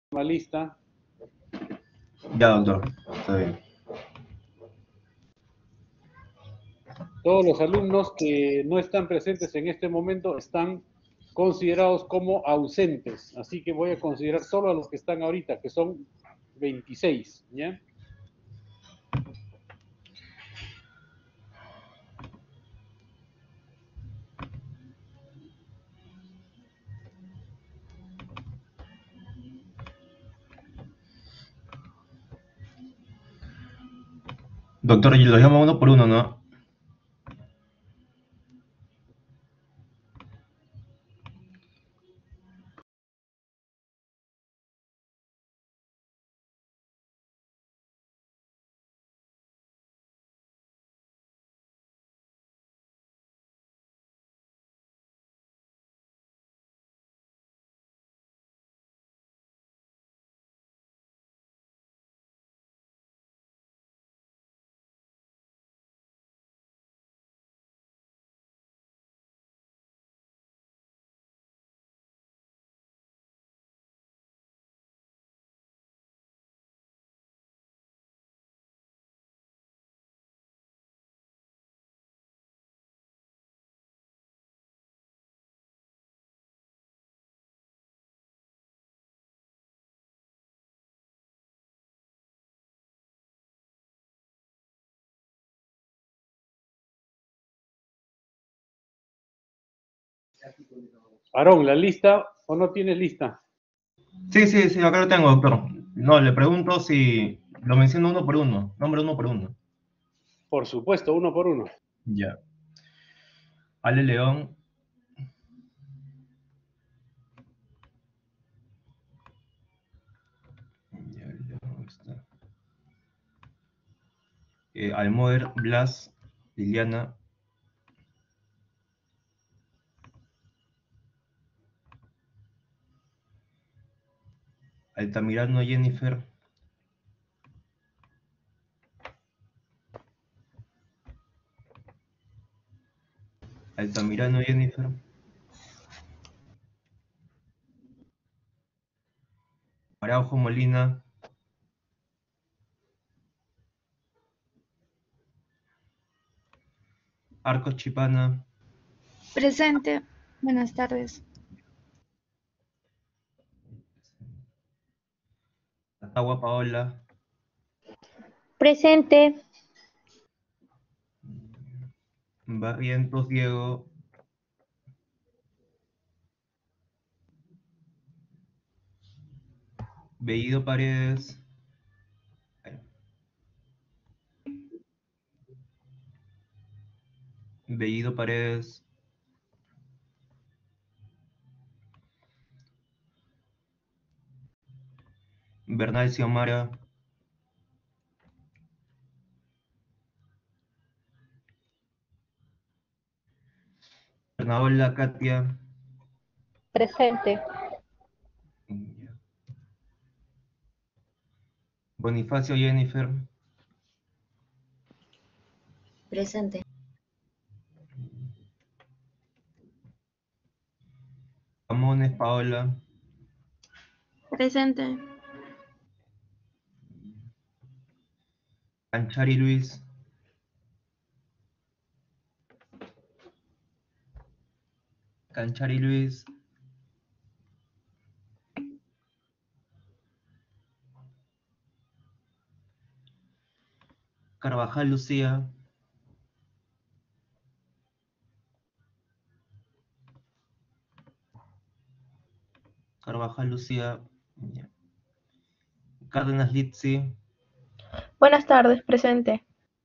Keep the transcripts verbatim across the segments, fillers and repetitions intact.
la lista. Ya, doctor, está bien. Todos los alumnos que no están presentes en este momento están considerados como ausentes, así que voy a considerar solo a los que están ahorita, que son veintiséis, ¿ya? Doctor, y los llamo uno por uno, ¿no? Aarón, ¿la lista o no tienes lista? Sí, sí, sí, acá lo tengo, doctor. No, le pregunto si lo menciono uno por uno, nombre uno por uno. Por supuesto, uno por uno. Ya. Ale León. Ya, León está. Eh, Almoer, Blas, Liliana. Altamirano, Jennifer. Altamirano, Jennifer. Araujo, Molina. Arcos, Chipana. Presente. Buenas tardes. Atagua, Paola. Presente. Barrientos, Diego. Bellido, Paredes. Bellido, Paredes. Bernal, Xiomara. Bernaola, Katia. Presente. Bonifacio, Jennifer. Presente. Ramones, Paola. Presente. Canchari, Luis. Canchari, Luis. Carvajal, Lucía. Carvajal, Lucía. Cárdenas, Litsi. Buenas tardes, presente.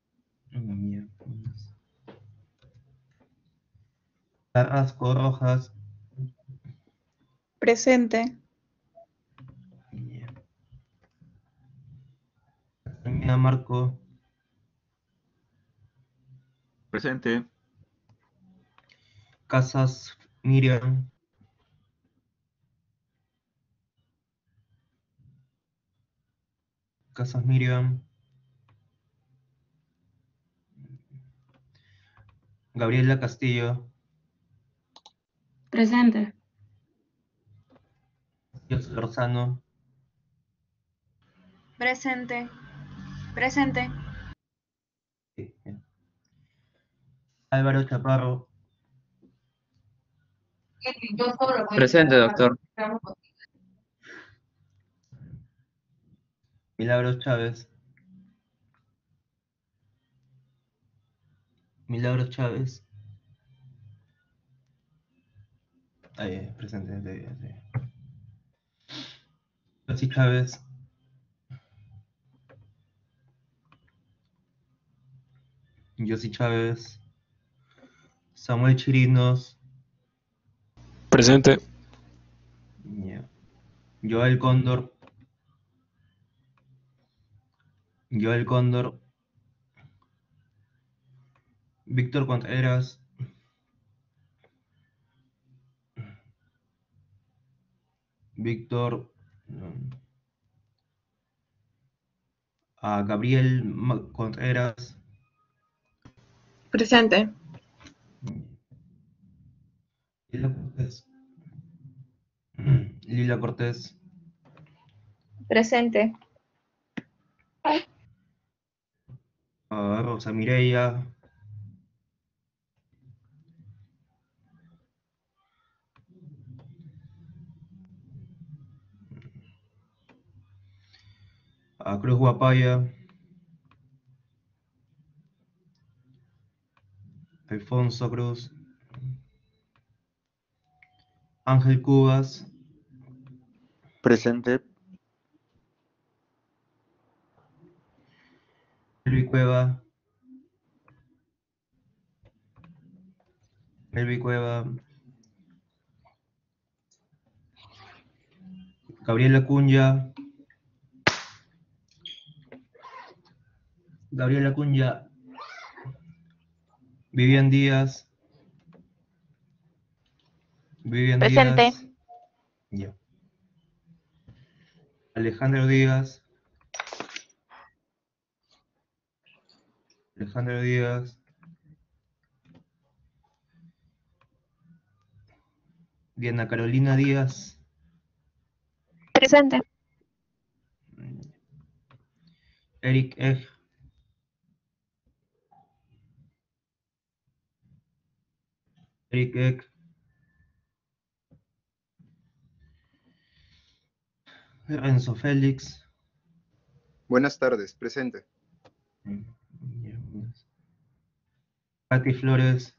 Carrasco, Rojas. Presente. Termina, Marco. Presente. Casas, Miriam. Casas, Miriam. Gabriela Castillo. Presente. Dios Lozano. Presente. Presente. Sí, bien. Álvaro Chaparro. Presente, doctor. Milagros Chávez. Milagros Chávez. Ahí, eh, presente. Ahí, ahí. Rosy Chávez. Yossi Chávez. Samuel Chirinos. Presente. Ya. Joel Cóndor. Joel Cóndor. Víctor Contreras. Víctor. mm, A Gabriel Ma- Contreras. Presente. Lila Cortés. Lila Cortés. Presente. A Rosa Mireya. A Cruz Guapaya. Alfonso Cruz. Ángel Cubas. Presente. Elvi Cueva. Elvi Cueva. Gabriela Cunha. Gabriela Cunha. Vivian Díaz. Vivian Presente. Díaz. Ya. Alejandro Díaz. Alejandro Díaz. Diana Carolina Díaz. Presente. Eric Egg. Eric Egg. Renzo Félix. Buenas tardes. Presente. Katy Flores.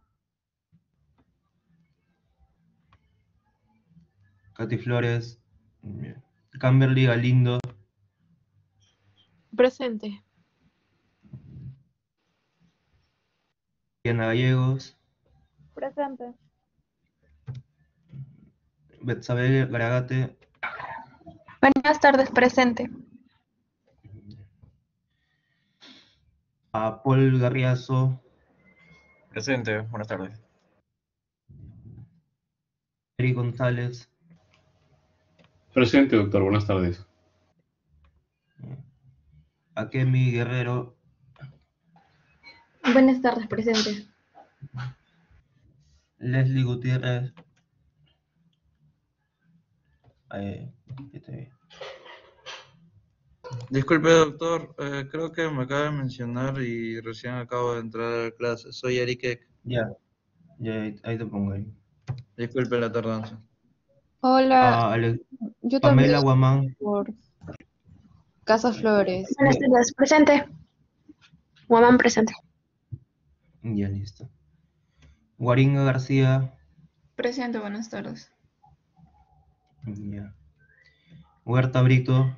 Katy Flores. Camberly Galindo. Presente. Diana Gallegos. Presente. Betsabe Garagate. Buenas tardes, presente. A Paul Garriazo. Presente. Buenas tardes. Eric González. Presente, doctor. Buenas tardes. A Kemi Guerrero. Buenas tardes, presente. Leslie Gutiérrez. Ahí, está bien. Disculpe, doctor. eh, creo que me acaba de mencionar y recién acabo de entrar a la clase. Soy Eric Eck. Ya, ya, ahí, ahí te pongo ahí. Disculpe la tardanza. Hola, A Ale- yo también Pamela Guamán. por Casa Flores. Buenas tardes. Presente. Guamán presente. Ya, listo. Guaringa García. Presente, buenas tardes. Ya. Huerta Brito.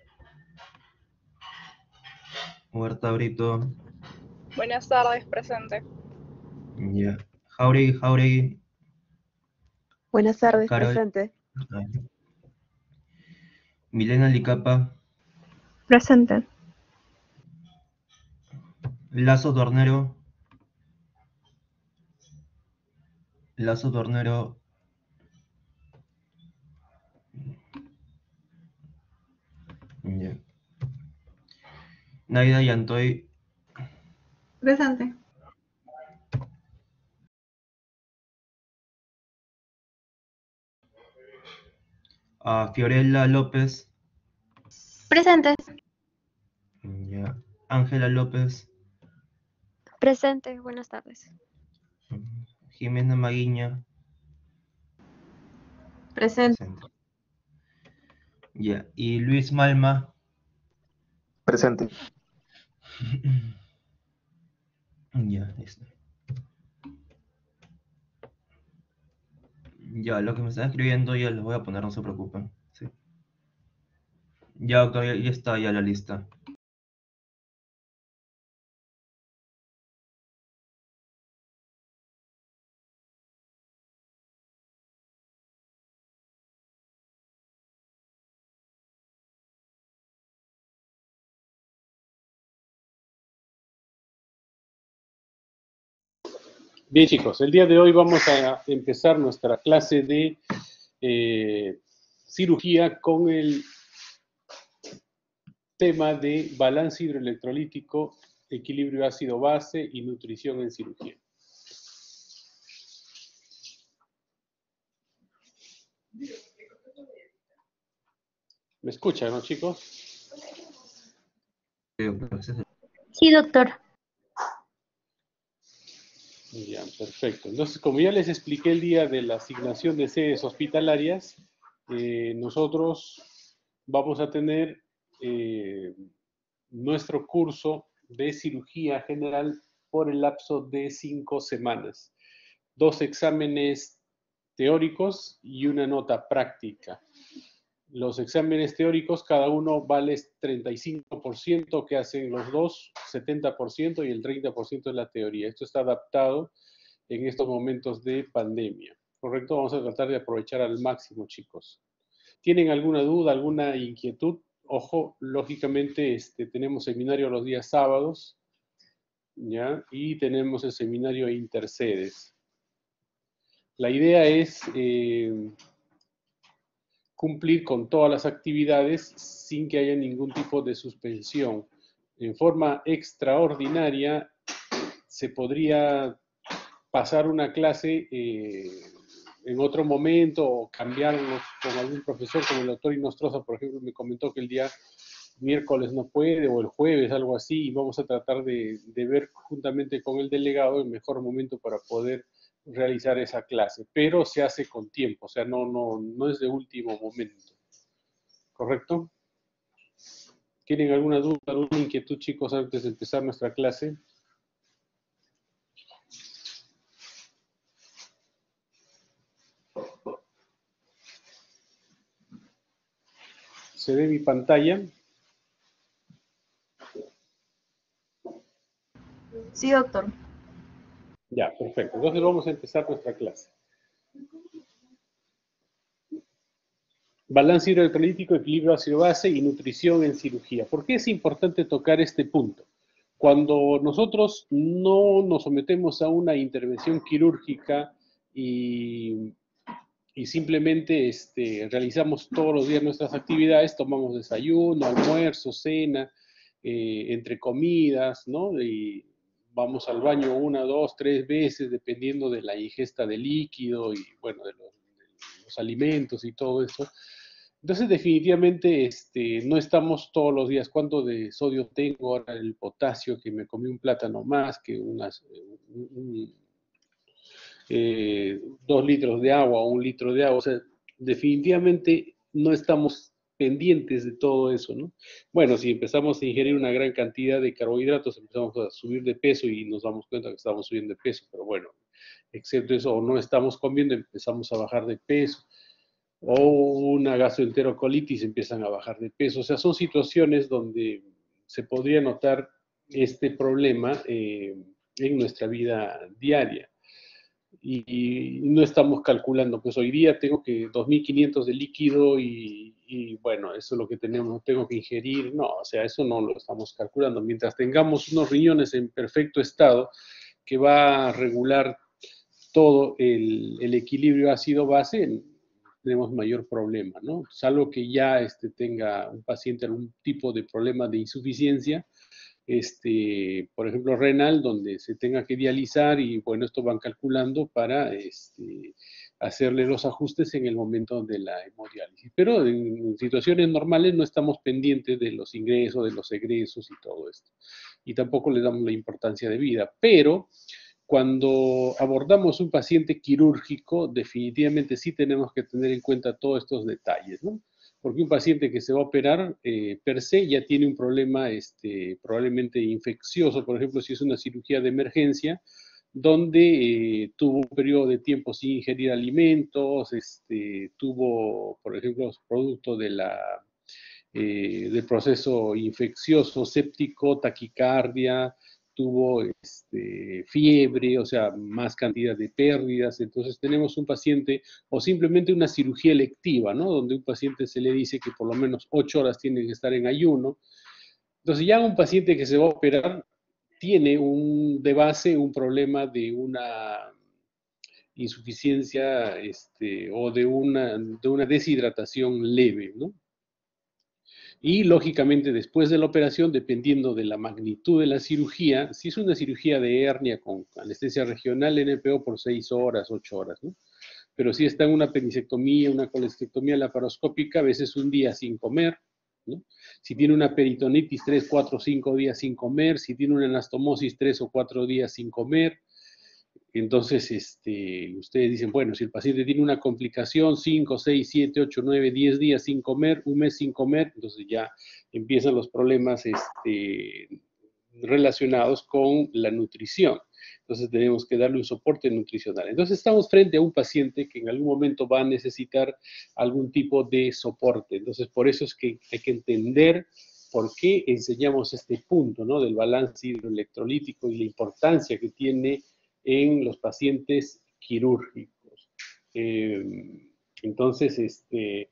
Huerta Brito. Buenas tardes, presente. Ya. Jauregui, Jauregui. Buenas tardes, Carol. presente. Ahí. Milena Licapa. Presente. Lazo Tornero. Lazo Tornero. Ya. Naida Yantoy. Presente. A Fiorella López. Presente. Ya. Ángela López. Presente. Buenas tardes. Jimena Maguiña. Presente. Presente. Ya. Y Luis Malma. Presente. Ya, listo. Ya, lo que me están escribiendo ya los voy a poner, no se preocupen. Sí. Ya, doctor, ya, ya está ya la lista. Bien, chicos, el día de hoy vamos a empezar nuestra clase de eh, cirugía con el tema de balance hidroelectrolítico, equilibrio ácido-base y nutrición en cirugía. ¿Me escuchan, no, chicos? Sí, doctor. Ya, perfecto. Entonces, como ya les expliqué el día de la asignación de sedes hospitalarias, eh, nosotros vamos a tener eh, nuestro curso de cirugía general por el lapso de cinco semanas. Dos exámenes teóricos y una nota práctica. Los exámenes teóricos, cada uno vale treinta y cinco por ciento, que hacen los dos, setenta por ciento, y el treinta por ciento es la teoría. Esto está adaptado en estos momentos de pandemia. ¿Correcto? Vamos a tratar de aprovechar al máximo, chicos. ¿Tienen alguna duda, alguna inquietud? Ojo, lógicamente este, tenemos seminario los días sábados, ¿ya? Y tenemos el seminario intersedes. La idea es eh, cumplir con todas las actividades sin que haya ningún tipo de suspensión. En forma extraordinaria, se podría pasar una clase eh, en otro momento o cambiarnos con algún profesor, como el doctor Inostroza, por ejemplo, me comentó que el día miércoles no puede o el jueves, algo así, y vamos a tratar de, de ver juntamente con el delegado el mejor momento para poder realizar esa clase, pero se hace con tiempo, o sea, no, no, no es de último momento. ¿Correcto? ¿Tienen alguna duda, alguna inquietud, chicos, antes de empezar nuestra clase? ¿Se ve mi pantalla? Sí, doctor. Ya, perfecto. Entonces vamos a empezar nuestra clase. Balance hidroelectrolítico, equilibrio ácido-base y nutrición en cirugía. ¿Por qué es importante tocar este punto? Cuando nosotros no nos sometemos a una intervención quirúrgica y, y simplemente este, realizamos todos los días nuestras actividades, tomamos desayuno, almuerzo, cena, eh, entre comidas, ¿no? Y vamos al baño una, dos, tres veces, dependiendo de la ingesta de líquido y, bueno, de los, de los alimentos y todo eso. Entonces, definitivamente, este, no estamos todos los días. ¿Cuánto de sodio tengo ahora? El potasio, que me comí un plátano más, que unas, un, un, eh, dos litros de agua o un litro de agua. O sea, definitivamente no estamos pendientes de todo eso, ¿no? Bueno, si empezamos a ingerir una gran cantidad de carbohidratos, empezamos a subir de peso y nos damos cuenta que estamos subiendo de peso, pero bueno, excepto eso, o no estamos comiendo, empezamos a bajar de peso, o una gastroenterocolitis, empiezan a bajar de peso. O sea, son situaciones donde se podría notar este problema eh, en nuestra vida diaria. Y, y no estamos calculando, pues hoy día tengo que dos mil quinientos de líquido y, y bueno, eso es lo que tenemos, tengo que ingerir. No, o sea, eso no lo estamos calculando. Mientras tengamos unos riñones en perfecto estado, que va a regular todo el, el equilibrio ácido-base, tenemos mayor problema, ¿no? Salvo que ya este, tenga un paciente algún tipo de problema de insuficiencia, este, por ejemplo, renal, donde se tenga que dializar y, bueno, esto van calculando para este, hacerle los ajustes en el momento de la hemodiálisis. Pero en situaciones normales no estamos pendientes de los ingresos, de los egresos y todo esto. Y tampoco le damos la importancia de vida. Pero cuando abordamos un paciente quirúrgico, definitivamente sí tenemos que tener en cuenta todos estos detalles, ¿no? Porque un paciente que se va a operar, eh, per se, ya tiene un problema este, probablemente infeccioso, por ejemplo, si es una cirugía de emergencia, donde eh, tuvo un periodo de tiempo sin ingerir alimentos, este, tuvo, por ejemplo, producto de la, eh, del proceso infeccioso, séptico, taquicardia, tuvo este, fiebre, o sea, más cantidad de pérdidas. Entonces tenemos un paciente, o simplemente una cirugía electiva, ¿no? Donde un paciente se le dice que por lo menos ocho horas tiene que estar en ayuno. Entonces ya un paciente que se va a operar tiene un, de base un problema de una insuficiencia este, o de una, de una deshidratación leve, ¿no? Y lógicamente después de la operación, dependiendo de la magnitud de la cirugía, si es una cirugía de hernia con anestesia regional, N P O por seis horas, ocho horas, ¿no? Pero si está en una perisectomía, una colestectomía laparoscópica, a veces un día sin comer, ¿no? Si tiene una peritonitis, tres, cuatro, cinco días sin comer. Si tiene una anastomosis, tres o cuatro días sin comer. Entonces, este, ustedes dicen, bueno, si el paciente tiene una complicación, cinco, seis, siete, ocho, nueve, diez días sin comer, un mes sin comer, entonces ya empiezan los problemas este, relacionados con la nutrición. Entonces tenemos que darle un soporte nutricional. Entonces estamos frente a un paciente que en algún momento va a necesitar algún tipo de soporte. Entonces por eso es que hay que entender por qué enseñamos este punto, ¿no? Del balance hidroelectrolítico y la importancia que tiene en los pacientes quirúrgicos. Eh, entonces, este,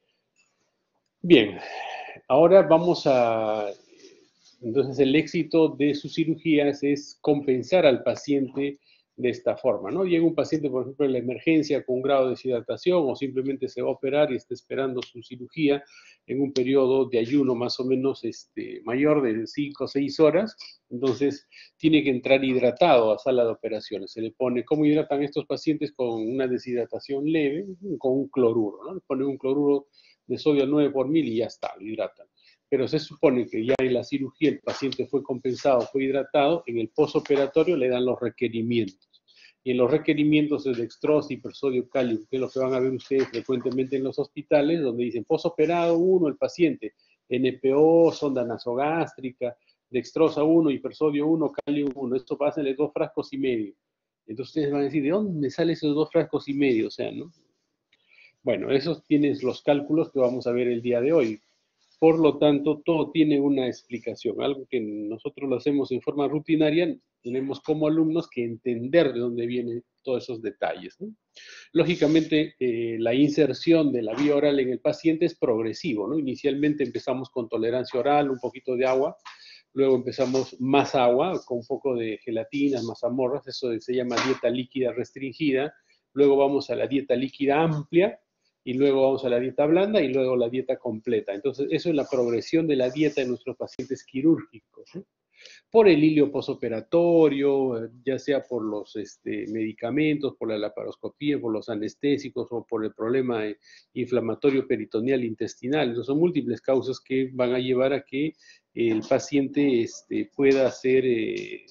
bien, ahora vamos a, entonces el éxito de sus cirugías es compensar al paciente de esta forma, ¿no? Llega un paciente, por ejemplo, en la emergencia con un grado de deshidratación o simplemente se va a operar y está esperando su cirugía en un periodo de ayuno más o menos este, mayor de cinco o seis horas, entonces tiene que entrar hidratado a sala de operaciones. Se le pone, ¿cómo hidratan estos pacientes? Con una deshidratación leve, con un cloruro, ¿no? Le ponen un cloruro de sodio al nueve por mil y ya está, lo hidratan. Pero se supone que ya en la cirugía el paciente fue compensado, fue hidratado, en el posoperatorio le dan los requerimientos. Y en los requerimientos de dextrosa, hipersodio, calium, que es lo que van a ver ustedes frecuentemente en los hospitales, donde dicen posoperado uno, el paciente, N P O, sonda nasogástrica, dextrosa uno, hipersodio uno, calium uno, esto pasa en los dos frascos y medio. Entonces ustedes van a decir, ¿de dónde me salen esos dos frascos y medio? O sea, ¿no? Bueno, esos tienes los cálculos que vamos a ver el día de hoy. Por lo tanto, todo tiene una explicación, algo que nosotros lo hacemos en forma rutinaria, tenemos como alumnos que entender de dónde vienen todos esos detalles, ¿no? Lógicamente, eh, la inserción de la vía oral en el paciente es progresivo, ¿no? Inicialmente empezamos con tolerancia oral, un poquito de agua, luego empezamos más agua, con un poco de gelatinas, mazamorras, eso se llama dieta líquida restringida, luego vamos a la dieta líquida amplia, y luego vamos a la dieta blanda y luego la dieta completa. Entonces, eso es la progresión de la dieta de nuestros pacientes quirúrgicos, ¿no? Por el hilio posoperatorio, ya sea por los este, medicamentos, por la laparoscopía, por los anestésicos o por el problema inflamatorio peritoneal intestinal. Entonces, son múltiples causas que van a llevar a que el paciente este, pueda hacer eh,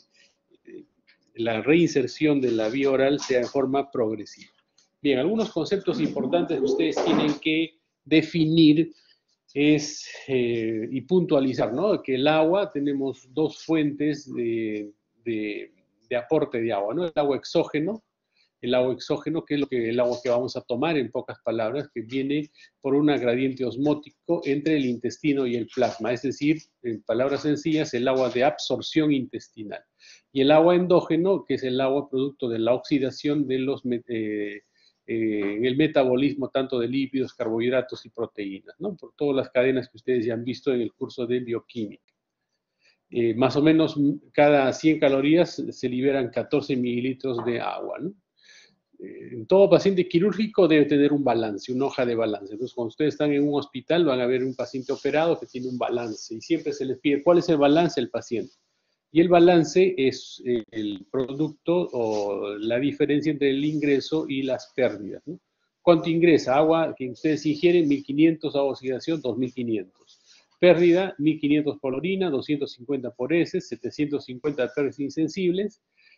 la reinserción de la vía oral sea de forma progresiva. Bien, algunos conceptos importantes que ustedes tienen que definir es, eh, y puntualizar, ¿no? Que el agua, tenemos dos fuentes de, de, de aporte de agua, ¿no? El agua exógeno, el agua exógeno, que es lo que, el agua que vamos a tomar, en pocas palabras, que viene por un gradiente osmótico entre el intestino y el plasma, es decir, en palabras sencillas, el agua de absorción intestinal. Y el agua endógeno, que es el agua producto de la oxidación de los eh, Eh, en el metabolismo tanto de lípidos, carbohidratos y proteínas, ¿no? Por todas las cadenas que ustedes ya han visto en el curso de bioquímica. Eh, más o menos cada cien calorías se liberan catorce mililitros de agua, ¿no? Eh, todo paciente quirúrgico debe tener un balance, una hoja de balance. Entonces, cuando ustedes están en un hospital, van a ver un paciente operado que tiene un balance y siempre se les pide, ¿cuál es el balance del paciente? Y el balance es el producto o la diferencia entre el ingreso y las pérdidas, ¿no? ¿Cuánto ingresa? Agua que ustedes ingieren, mil quinientos, agua de oxidación, dos mil quinientos. Pérdida, mil quinientos por orina, doscientos cincuenta por heces, setecientos cincuenta pérdidas insensibles,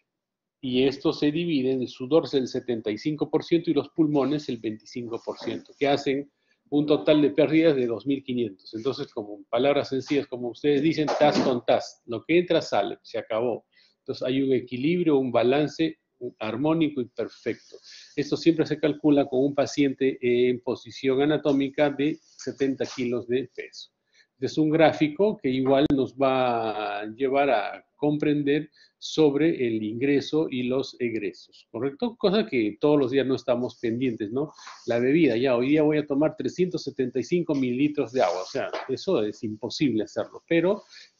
y esto se divide en el sudor el setenta y cinco por ciento y los pulmones el veinticinco por ciento, que hacen un total de pérdidas de dos mil quinientos. Entonces, como en palabras sencillas, como ustedes dicen, tas con tas, lo que entra sale, se acabó. Entonces hay un equilibrio, un balance armónico y perfecto. Esto siempre se calcula con un paciente en posición anatómica de setenta kilos de peso. Es un gráfico que igual nos va a llevar a comprender sobre el ingreso y los egresos, ¿correcto? Cosa que todos los días no estamos pendientes, ¿no? La bebida, ya hoy día voy a tomar trescientos setenta y cinco mililitros de agua, o sea, eso es imposible hacerlo, pero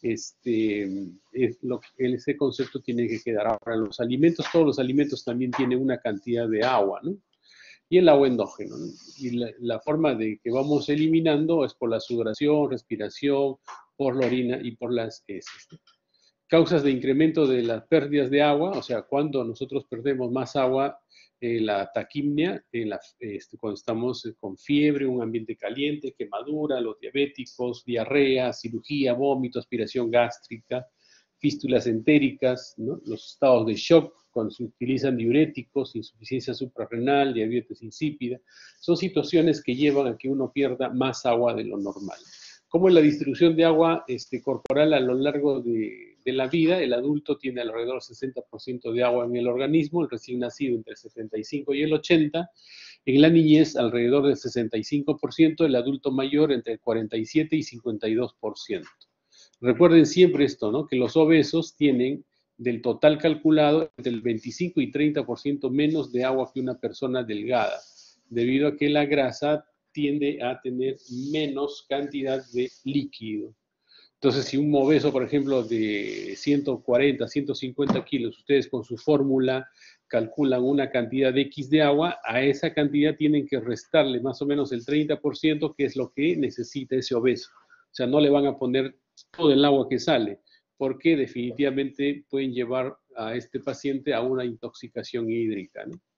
este, es lo, ese concepto tiene que quedar. Ahora, los alimentos, todos los alimentos también tienen una cantidad de agua, ¿no? Y el agua endógeno, ¿no? Y la, la forma de que vamos eliminando es por la sudoración, respiración, por la orina y por las heces, ¿no? Causas de incremento de las pérdidas de agua, o sea, cuando nosotros perdemos más agua, eh, la taquimia, eh, la, este, cuando estamos con fiebre, un ambiente caliente, quemadura, los diabéticos, diarrea, cirugía, vómito, aspiración gástrica, fístulas entéricas, ¿no? Los estados de shock, cuando se utilizan diuréticos, insuficiencia suprarrenal, diabetes insípida, son situaciones que llevan a que uno pierda más agua de lo normal. ¿Cómo es la distribución de agua este, corporal a lo largo de, de la vida? El adulto tiene alrededor del sesenta por ciento de agua en el organismo, el recién nacido entre el setenta y cinco y el ochenta, en la niñez alrededor del sesenta y cinco por ciento, el adulto mayor entre el cuarenta y siete y cincuenta y dos por ciento. Recuerden siempre esto, ¿no? Que los obesos tienen del total calculado entre el veinticinco y treinta por ciento menos de agua que una persona delgada, debido a que la grasa tiende a tener menos cantidad de líquido. Entonces, si un obeso, por ejemplo, de ciento cuarenta, ciento cincuenta kilos, ustedes con su fórmula calculan una cantidad de X de agua, a esa cantidad tienen que restarle más o menos el treinta por ciento, que es lo que necesita ese obeso. O sea, no le van a poner todo el agua que sale, porque definitivamente pueden llevar a este paciente a una intoxicación hídrica, ¿no?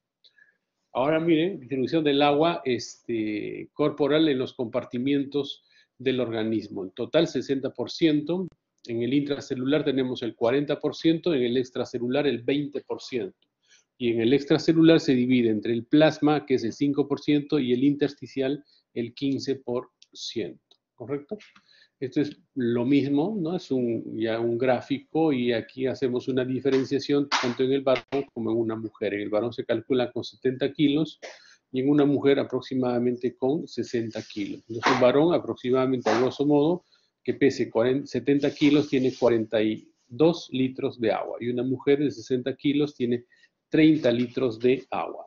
Ahora miren, distribución del agua este, corporal en los compartimientos del organismo. En total sesenta por ciento, en el intracelular tenemos el cuarenta por ciento, en el extracelular el veinte por ciento. Y en el extracelular se divide entre el plasma, que es el cinco por ciento, y el intersticial, el quince por ciento. ¿Correcto? Esto es lo mismo, ¿no? Es un, ya un gráfico y aquí hacemos una diferenciación tanto en el varón como en una mujer. En el varón se calcula con setenta kilos y en una mujer aproximadamente con sesenta kilos. Entonces un varón aproximadamente, a grosso modo, que pese cuarenta, setenta kilos tiene cuarenta y dos litros de agua y una mujer de sesenta kilos tiene treinta litros de agua.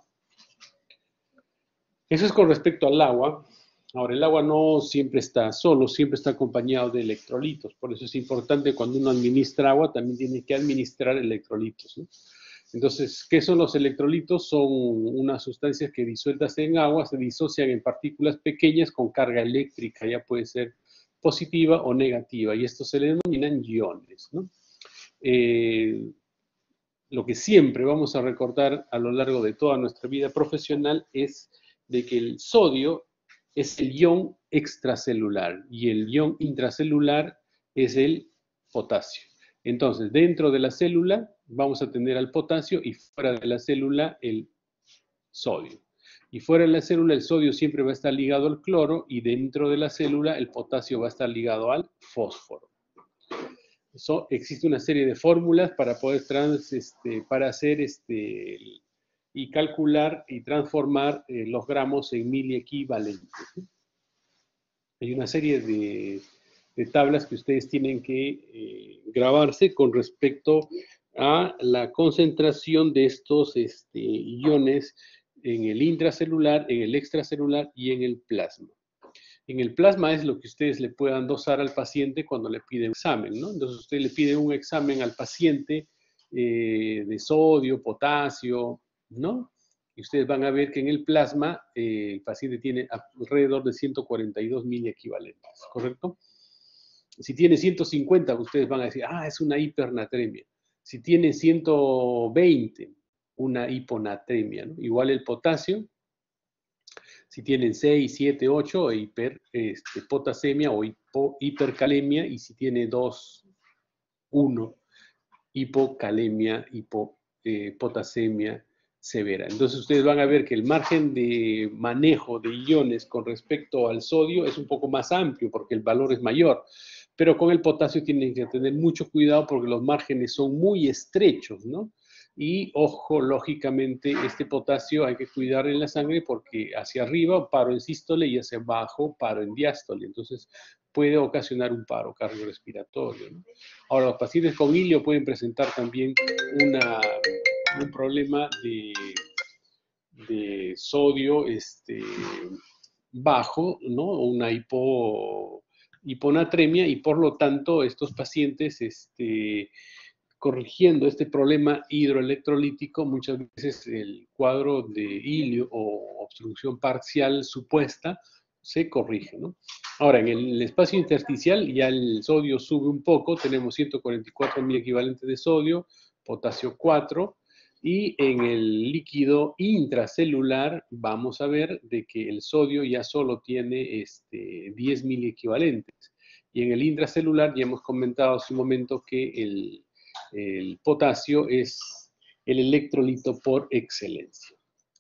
Eso es con respecto al agua. Ahora, el agua no siempre está solo, siempre está acompañado de electrolitos. Por eso es importante cuando uno administra agua, también tiene que administrar electrolitos, ¿no? Entonces, ¿qué son los electrolitos? Son unas sustancias que disueltas en agua se disocian en partículas pequeñas con carga eléctrica, ya puede ser positiva o negativa, y estos se le denominan iones, ¿no? Eh, lo que siempre vamos a recordar a lo largo de toda nuestra vida profesional es de que el sodio es el ion extracelular y el ion intracelular es el potasio. Entonces, dentro de la célula vamos a tener al potasio y fuera de la célula el sodio. Y fuera de la célula el sodio siempre va a estar ligado al cloro y dentro de la célula el potasio va a estar ligado al fósforo. Eso, existe una serie de fórmulas para poder trans, este, para hacer este, y calcular y transformar eh, los gramos en miliequivalentes, ¿sí? Hay una serie de, de tablas que ustedes tienen que eh, grabarse con respecto a la concentración de estos este, iones en el intracelular, en el extracelular y en el plasma. En el plasma es lo que ustedes le puedan dosar al paciente cuando le piden examen, ¿no? Entonces ustedes le piden un examen al paciente eh, de sodio, potasio, ¿no? Y ustedes van a ver que en el plasma eh, el paciente tiene alrededor de ciento cuarenta y dos miliequivalentes, ¿correcto? Si tiene ciento cincuenta, ustedes van a decir, ah, es una hipernatremia. Si tiene ciento veinte, una hiponatremia, ¿no? Igual el potasio, Si tienen seis, siete, ocho, hiper, este, potasemia o hipo, hipercalemia, y si tiene dos, uno, hipocalemia, hipopotasemia eh, severa. Entonces ustedes van a ver que el margen de manejo de iones con respecto al sodio es un poco más amplio porque el valor es mayor, pero con el potasio tienen que tener mucho cuidado porque los márgenes son muy estrechos, ¿no? Y ojo, lógicamente, este potasio hay que cuidar en la sangre porque hacia arriba paro en sístole y hacia abajo paro en diástole. Entonces puede ocasionar un paro cardiorrespiratorio, ¿no? Ahora, los pacientes con hilio pueden presentar también una, un problema de, de sodio este, bajo, ¿no? Una hipo, hiponatremia, y por lo tanto estos pacientes este, corrigiendo este problema hidroelectrolítico, muchas veces el cuadro de hilio o obstrucción parcial supuesta se corrige, ¿no? Ahora, en el espacio intersticial ya el sodio sube un poco, tenemos ciento cuarenta y cuatro mil equivalentes de sodio, potasio cuatro, y en el líquido intracelular vamos a ver de que el sodio ya solo tiene este, diez mil equivalentes, y en el intracelular ya hemos comentado hace un momento que el El potasio es el electrolito por excelencia.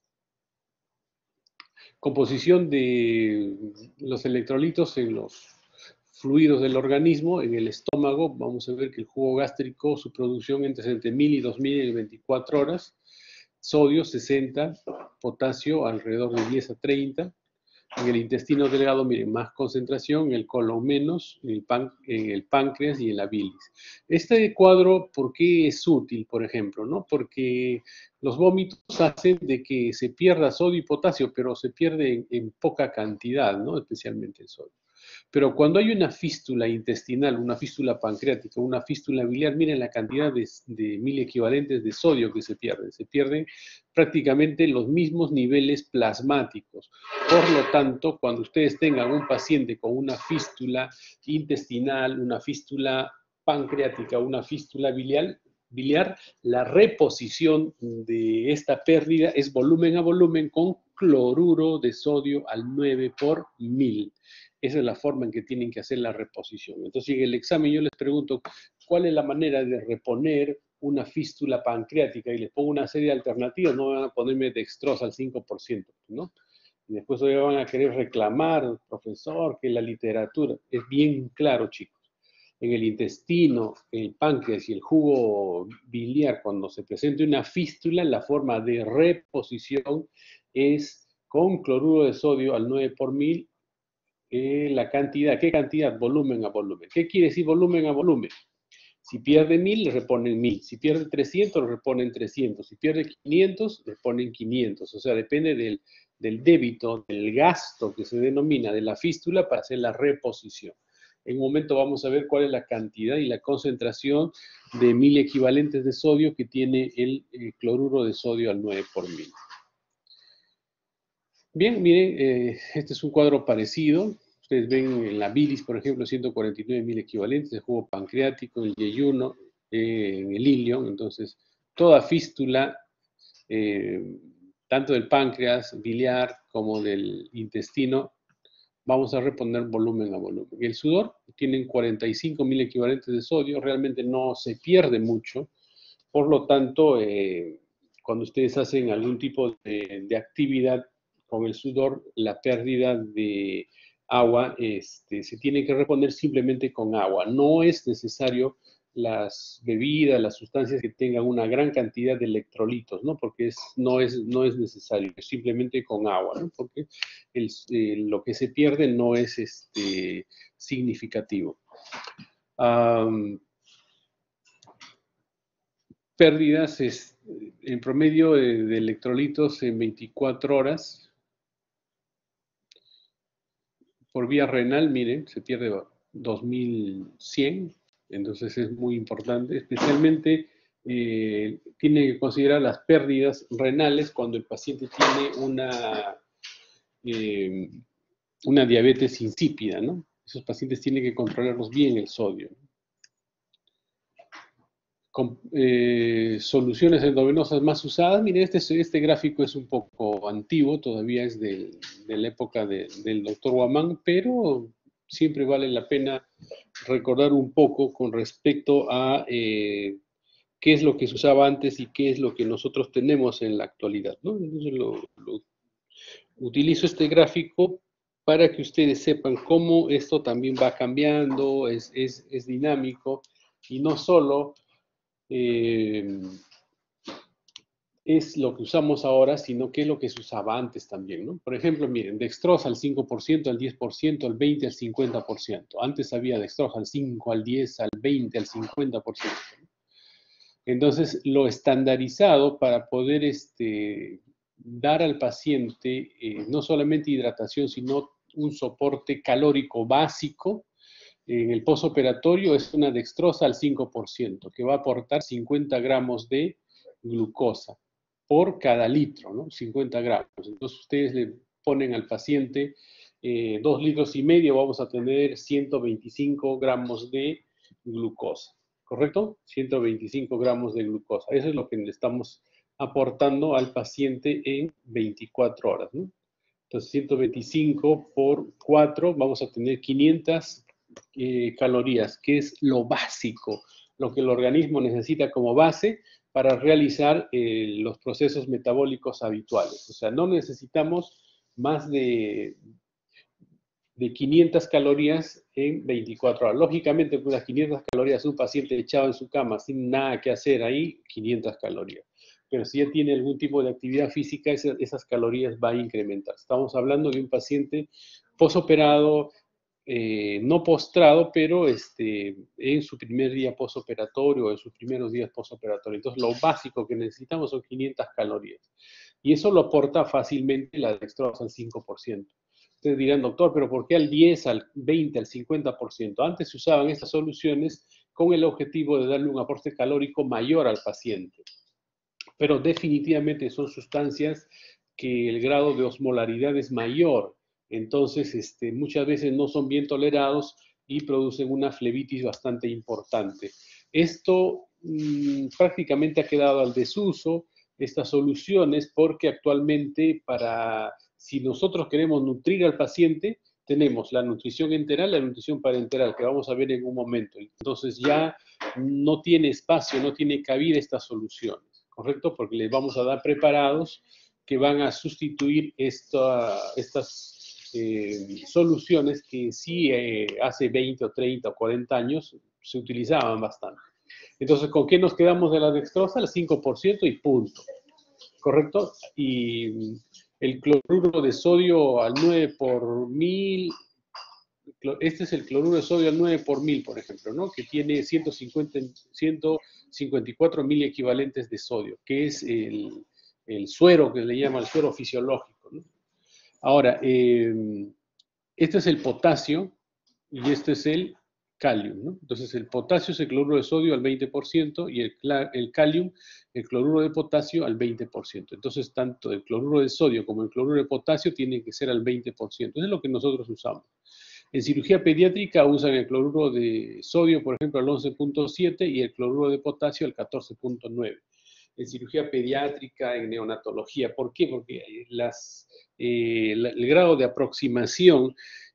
Composición de los electrolitos en los fluidos del organismo. En el estómago vamos a ver que el jugo gástrico, su producción entre entre mil y dos mil en veinticuatro horas. Sodio sesenta, potasio alrededor de diez a treinta. En el intestino delgado, miren, más concentración, en el colon menos, en el, pan, en el páncreas y en la bilis. Este cuadro, ¿por qué es útil, por ejemplo? ¿No? Porque los vómitos hacen de que se pierda sodio y potasio, pero se pierde en, en poca cantidad, ¿no? Especialmente el sodio. Pero cuando hay una fístula intestinal, una fístula pancreática, una fístula biliar, miren la cantidad de, de mil equivalentes de sodio que se pierden. Se pierden prácticamente los mismos niveles plasmáticos. Por lo tanto, cuando ustedes tengan un paciente con una fístula intestinal, una fístula pancreática, una fístula biliar, biliar, la reposición de esta pérdida es volumen a volumen con cloruro de sodio al nueve por mil. Esa es la forma en que tienen que hacer la reposición. Entonces, en el examen yo les pregunto, ¿cuál es la manera de reponer una fístula pancreática? Y les pongo una serie de alternativas, no van a ponerme dextrosa al cinco por ciento, ¿no? Y después todavía van a querer reclamar, profesor, que la literatura. Es bien claro, chicos. En el intestino, el páncreas y el jugo biliar, cuando se presenta una fístula, la forma de reposición es con cloruro de sodio al nueve por mil. Eh, la cantidad, ¿qué cantidad? Volumen a volumen. ¿Qué quiere decir volumen a volumen? Si pierde mil, le reponen mil. Si pierde trescientos, le reponen trescientos. Si pierde quinientos, le ponen quinientos. O sea, depende del, del débito, del gasto que se denomina de la fístula para hacer la reposición. En un momento vamos a ver cuál es la cantidad y la concentración de mil equivalentes de sodio que tiene el eh, cloruro de sodio al nueve por mil. Bien, miren, eh, este es un cuadro parecido. Ustedes ven en la bilis, por ejemplo, ciento cuarenta y nueve mil equivalentes, el jugo pancreático, el yeyuno, eh, en el ilion. Entonces, toda fístula, eh, tanto del páncreas, biliar, como del intestino, vamos a reponer volumen a volumen. Y el sudor, tienen cuarenta y cinco mil equivalentes de sodio, realmente no se pierde mucho. Por lo tanto, eh, cuando ustedes hacen algún tipo de, de actividad con el sudor, la pérdida de agua este, se tiene que reponer simplemente con agua. No es necesario las bebidas, las sustancias que tengan una gran cantidad de electrolitos, ¿no? Porque es, no, es, no es necesario, es simplemente con agua, ¿no? Porque el, eh, lo que se pierde no es este, significativo. Um, pérdidas es, en promedio de, de electrolitos en veinticuatro horas. Por vía renal, miren, se pierde dos mil cien, entonces es muy importante. Especialmente eh, tiene que considerar las pérdidas renales cuando el paciente tiene una, eh, una diabetes insípida, ¿no? Esos pacientes tienen que controlarlos bien el sodio. con, eh, soluciones endovenosas más usadas. Miren, este, este gráfico es un poco antiguo, todavía es del, de la época de, del doctor Guamán, pero siempre vale la pena recordar un poco con respecto a eh, qué es lo que se usaba antes y qué es lo que nosotros tenemos en la actualidad, ¿no? Entonces lo, lo, utilizo este gráfico para que ustedes sepan cómo esto también va cambiando, es, es, es dinámico, y no solo eh, es lo que usamos ahora, sino que es lo que se usaba antes también, ¿no? Por ejemplo, miren, dextrosa al cinco por ciento, al diez por ciento, al veinte por ciento, al cincuenta por ciento. Antes había dextrosa al cinco, al diez, al veinte, al cincuenta por ciento. Entonces, lo estandarizado para poder este, dar al paciente eh, no solamente hidratación, sino un soporte calórico básico en el postoperatorio es una dextrosa al cinco por ciento, que va a aportar cincuenta gramos de glucosa por cada litro, ¿no? cincuenta gramos. Entonces, ustedes le ponen al paciente eh, dos litros y medio, vamos a tener ciento veinticinco gramos de glucosa. ¿Correcto? ciento veinticinco gramos de glucosa. Eso es lo que le estamos aportando al paciente en veinticuatro horas, ¿no? Entonces, ciento veinticinco por cuatro, vamos a tener quinientas eh, calorías, que es lo básico, lo que el organismo necesita como base para realizar eh, los procesos metabólicos habituales. O sea, no necesitamos más de... de quinientas calorías en veinticuatro horas. Lógicamente, con las quinientas calorías, un paciente echado en su cama sin nada que hacer ahí, quinientas calorías. Pero si ya tiene algún tipo de actividad física, esas, esas calorías van a incrementar. Estamos hablando de un paciente posoperado, eh, no postrado, pero este, en su primer día posoperatorio o en sus primeros días posoperatorios. Entonces, lo básico que necesitamos son quinientas calorías. Y eso lo aporta fácilmente la dextrosa al cinco por ciento. Ustedes dirán, doctor, pero ¿por qué al diez, al veinte, al cincuenta por ciento? Antes se usaban estas soluciones con el objetivo de darle un aporte calórico mayor al paciente. Pero definitivamente son sustancias que el grado de osmolaridad es mayor. Entonces, este, muchas veces no son bien tolerados y producen una flebitis bastante importante. Esto mmm, prácticamente ha quedado al desuso, estas soluciones, porque actualmente para... Si nosotros queremos nutrir al paciente, tenemos la nutrición enteral, la nutrición parenteral, que vamos a ver en un momento. Entonces ya no tiene espacio, no tiene cabida estas soluciones, ¿correcto? Porque les vamos a dar preparados que van a sustituir esta, estas eh, soluciones que sí eh, hace veinte o treinta o cuarenta años se utilizaban bastante. Entonces, ¿con qué nos quedamos de la dextrosa? El cinco por ciento y punto, ¿correcto? Y... el cloruro de sodio al nueve por mil, este es el cloruro de sodio al nueve por mil, por ejemplo, ¿no? Que tiene ciento cincuenta, ciento cincuenta y cuatro mil equivalentes de sodio, que es el, el suero, que le llama el suero fisiológico, ¿no? Ahora, eh, este es el potasio y este es el calium, ¿no? Entonces, el potasio es el cloruro de sodio al veinte por ciento y el, el calium, el cloruro de potasio al veinte por ciento. Entonces, tanto el cloruro de sodio como el cloruro de potasio tienen que ser al veinte por ciento. Eso es lo que nosotros usamos. En cirugía pediátrica usan el cloruro de sodio, por ejemplo, al once punto siete y el cloruro de potasio al catorce punto nueve. En cirugía pediátrica, en neonatología. ¿Por qué? Porque las, eh, la, el grado de aproximación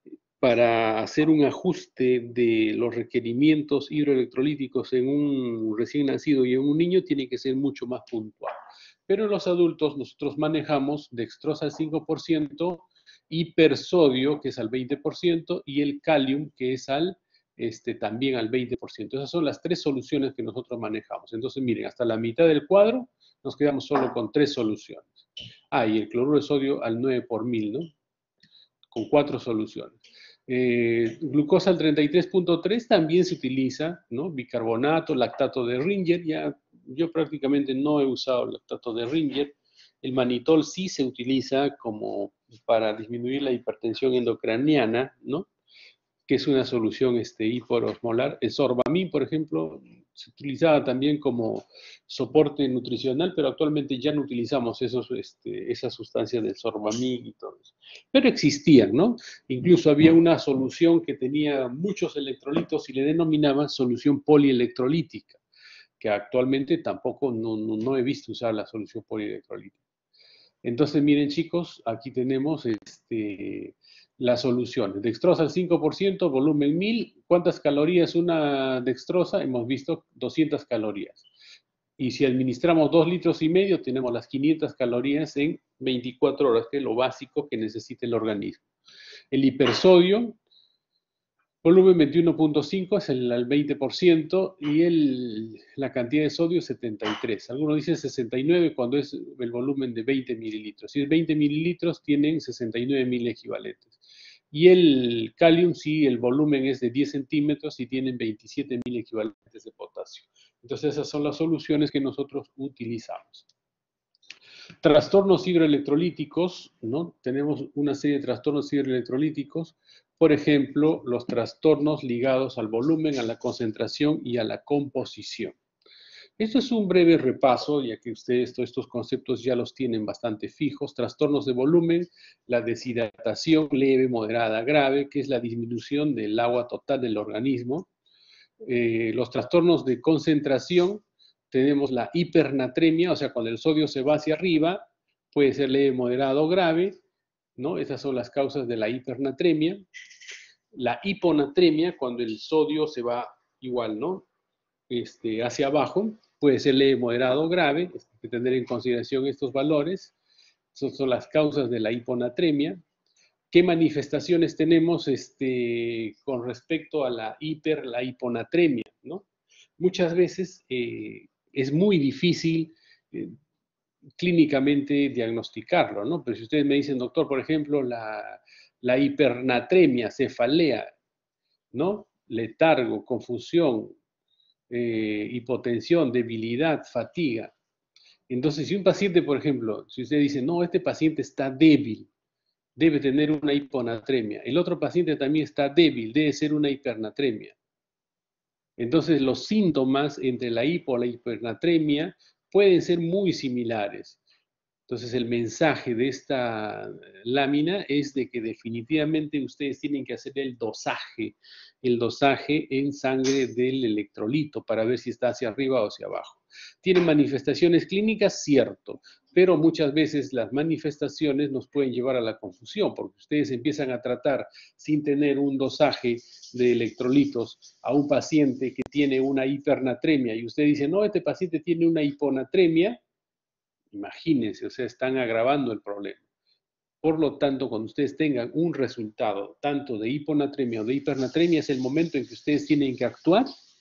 para hacer un ajuste de los requerimientos hidroelectrolíticos en un recién nacido y en un niño tiene que ser mucho más puntual. Pero en los adultos nosotros manejamos dextrosa al cinco por ciento, hipersodio, que es al veinte por ciento, y el calium, que es al, este, también al veinte por ciento. Esas son las tres soluciones que nosotros manejamos. Entonces, miren, hasta la mitad del cuadro nos quedamos solo con tres soluciones. Ah, y el cloruro de sodio al nueve por mil, ¿no? Con cuatro soluciones. Eh, glucosa al treinta y tres punto tres también se utiliza, ¿no? Bicarbonato, lactato de Ringer, ya yo prácticamente no he usado lactato de Ringer. El manitol sí se utiliza como para disminuir la hipertensión endocraniana, ¿no? Que es una solución este, hiperosmolar. El sorbamín, por ejemplo, se utilizaba también como soporte nutricional, pero actualmente ya no utilizamos esos, este, esas sustancias del sorbamín y todo eso. Pero existían, ¿no? Incluso había una solución que tenía muchos electrolitos y le denominaban solución polielectrolítica. que actualmente tampoco no, no, no he visto usar la solución polielectrolítica. Entonces, miren chicos, aquí tenemos este, las soluciones. Dextrosa al cinco por ciento, volumen mil. ¿Cuántas calorías una dextrosa? Hemos visto doscientas calorías. Y si administramos dos litros y medio, tenemos las quinientas calorías en veinticuatro horas, que es lo básico que necesita el organismo. El hipersodio, volumen veintiuno punto cinco, es el, el veinte por ciento, y el, la cantidad de sodio setenta y tres. Algunos dicen sesenta y nueve cuando es el volumen de veinte mililitros. Si es veinte mililitros, tienen sesenta y nueve mil equivalentes. Y el calium, sí, el volumen es de diez centímetros y tienen veintisiete mil equivalentes de potasio. Entonces, esas son las soluciones que nosotros utilizamos. Trastornos hidroelectrolíticos, ¿no? Tenemos una serie de trastornos hidroelectrolíticos, por ejemplo, los trastornos ligados al volumen, a la concentración y a la composición. Esto es un breve repaso, ya que ustedes todos estos conceptos ya los tienen bastante fijos. Trastornos de volumen, la deshidratación leve, moderada, grave, que es la disminución del agua total del organismo. Eh, los trastornos de concentración, tenemos la hipernatremia, o sea, cuando el sodio se va hacia arriba, puede ser leve, moderado o grave, ¿no? Esas son las causas de la hipernatremia. La hiponatremia, cuando el sodio se va igual, ¿no? Este, hacia abajo, puede ser leve, moderado o grave, hay que tener en consideración estos valores. Esas son las causas de la hiponatremia. ¿Qué manifestaciones tenemos este, con respecto a la hiper, la hiponatremia, ¿no? Muchas veces eh, es muy difícil eh, clínicamente diagnosticarlo, ¿no? Pero si ustedes me dicen, doctor, por ejemplo, la, la hipernatremia, cefalea, ¿no? Letargo, confusión, eh, hipotensión, debilidad, fatiga. Entonces, si un paciente, por ejemplo, si usted dice, no, este paciente está débil, debe tener una hiponatremia. El otro paciente también está débil, debe ser una hipernatremia. Entonces, los síntomas entre la hipo y la hipernatremia pueden ser muy similares. Entonces, el mensaje de esta lámina es de que definitivamente ustedes tienen que hacer el dosaje, el dosaje en sangre del electrolito para ver si está hacia arriba o hacia abajo. ¿Tienen manifestaciones clínicas? Cierto, pero muchas veces las manifestaciones nos pueden llevar a la confusión, porque ustedes empiezan a tratar sin tener un dosaje de electrolitos a un paciente que tiene una hipernatremia y usted dice, no, este paciente tiene una hiponatremia. Imagínense, o sea, están agravando el problema. Por lo tanto, cuando ustedes tengan un resultado tanto de hiponatremia o de hipernatremia, es el momento en que ustedes tienen que actuar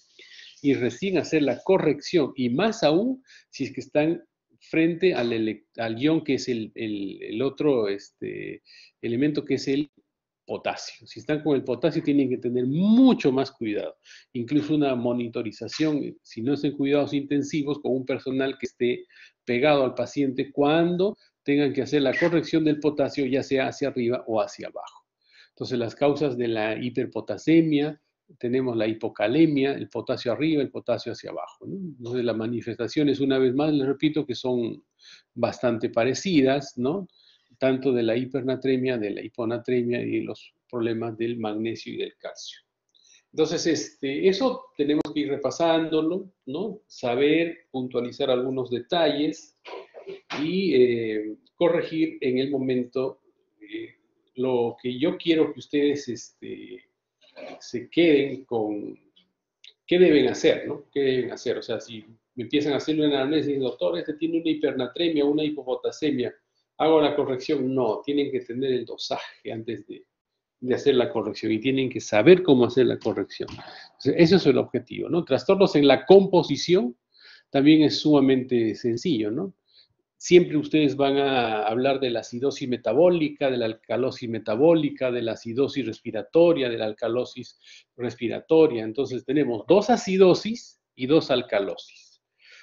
y recién hacer la corrección, y más aún si es que están frente al, al ion que es el, el, el otro este, elemento que es el potasio. Si están con el potasio tienen que tener mucho más cuidado, incluso una monitorización, si no es en cuidados intensivos, con un personal que esté pegado al paciente cuando tengan que hacer la corrección del potasio, ya sea hacia arriba o hacia abajo. Entonces, las causas de la hiperpotasemia, tenemos la hipocalemia, el potasio arriba, el potasio hacia abajo, ¿no? Entonces, las manifestaciones, una vez más, les repito, que son bastante parecidas, ¿no? Tanto de la hipernatremia, de la hiponatremia y los problemas del magnesio y del calcio. Entonces, este, eso tenemos que ir repasándolo, ¿no? Saber, puntualizar algunos detalles y eh, corregir en el momento eh, lo que yo quiero que ustedes este, se queden con qué deben hacer, ¿no? ¿Qué deben hacer? O sea, si me empiezan a hacerlo en la anamnesis y dicen, doctor, este tiene una hipernatremia, una hipopotasemia, ¿hago la corrección? No, tienen que tener el dosaje antes de, de hacer la corrección y tienen que saber cómo hacer la corrección. Entonces, ese es el objetivo, ¿no? Trastornos en la composición también es sumamente sencillo, ¿no? Siempre ustedes van a hablar de la acidosis metabólica, de la alcalosis metabólica, de la acidosis respiratoria, de la alcalosis respiratoria. Entonces tenemos dos acidosis y dos alcalosis.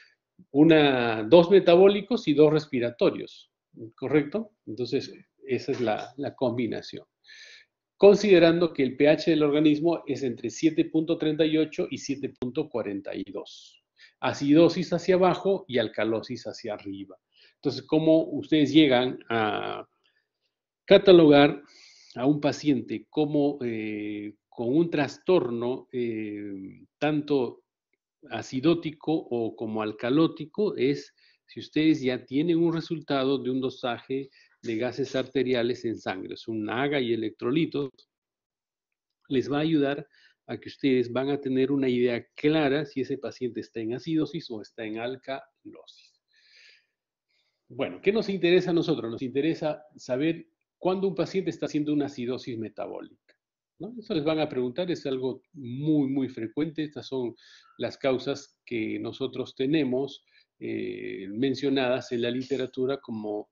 Una, dos metabólicos y dos respiratorios, ¿correcto? Entonces esa es la, la combinación. Considerando que el pH del organismo es entre siete punto treinta y ocho y siete punto cuarenta y dos. Acidosis hacia abajo y alcalosis hacia arriba. Entonces, ¿cómo ustedes llegan a catalogar a un paciente como eh, con un trastorno eh, tanto acidótico o como alcalótico es si ustedes ya tienen un resultado de un dosaje de gases arteriales en sangre, es un A G A y electrolitos, les va a ayudar a que ustedes van a tener una idea clara si ese paciente está en acidosis o está en alcalosis. Bueno, ¿qué nos interesa a nosotros? Nos interesa saber cuándo un paciente está haciendo una acidosis metabólica, ¿no? Eso les van a preguntar, es algo muy, muy frecuente. Estas son las causas que nosotros tenemos eh, mencionadas en la literatura como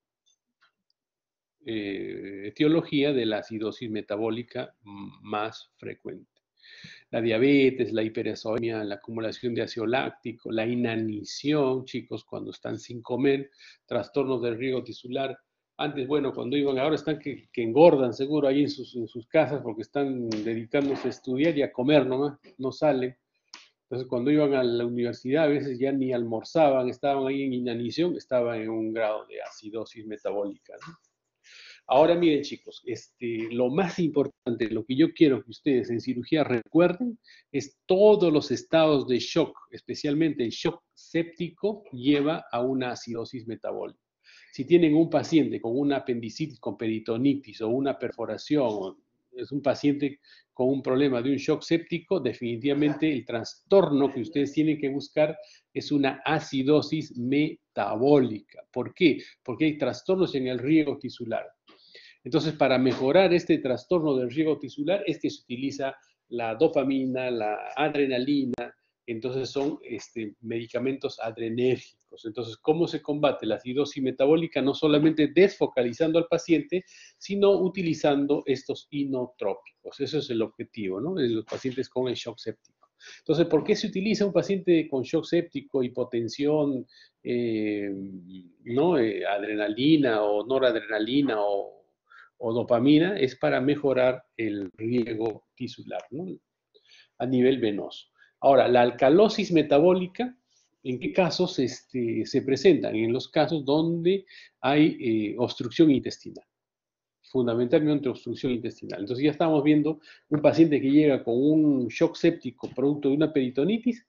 eh, etiología de la acidosis metabólica más frecuente. La diabetes, la hiperezemia, la acumulación de ácido láctico, la inanición, chicos, cuando están sin comer, trastornos del riego tisular. Antes, bueno, cuando iban, ahora están que, que engordan seguro ahí en sus, en sus casas porque están dedicándose a estudiar y a comer nomás, no salen. Entonces, cuando iban a la universidad, a veces ya ni almorzaban, estaban ahí en inanición, estaban en un grado de acidosis metabólica, ¿no? Ahora miren, chicos, este, lo más importante, lo que yo quiero que ustedes en cirugía recuerden, es todos los estados de shock, especialmente el shock séptico, lleva a una acidosis metabólica. Si tienen un paciente con una apendicitis, con peritonitis o una perforación, es un paciente con un problema de un shock séptico, definitivamente el trastorno que ustedes tienen que buscar es una acidosis metabólica. ¿Por qué? Porque hay trastornos en el riego tisular. Entonces, para mejorar este trastorno del riego tisular es que se utiliza la dopamina, la adrenalina, entonces son este, medicamentos adrenérgicos. Entonces, ¿cómo se combate la acidosis metabólica? No solamente desfocalizando al paciente, sino utilizando estos inotrópicos. Eso es el objetivo, ¿no? De los pacientes con el shock séptico. Entonces, ¿por qué se utiliza un paciente con shock séptico, hipotensión, eh, ¿no? eh, adrenalina o noradrenalina o o dopamina? Es para mejorar el riego tisular, ¿no? A nivel venoso. Ahora, la alcalosis metabólica, ¿en qué casos este, se presentan? En los casos donde hay eh, obstrucción intestinal, fundamentalmente obstrucción intestinal. Entonces ya estamos viendo un paciente que llega con un shock séptico producto de una peritonitis,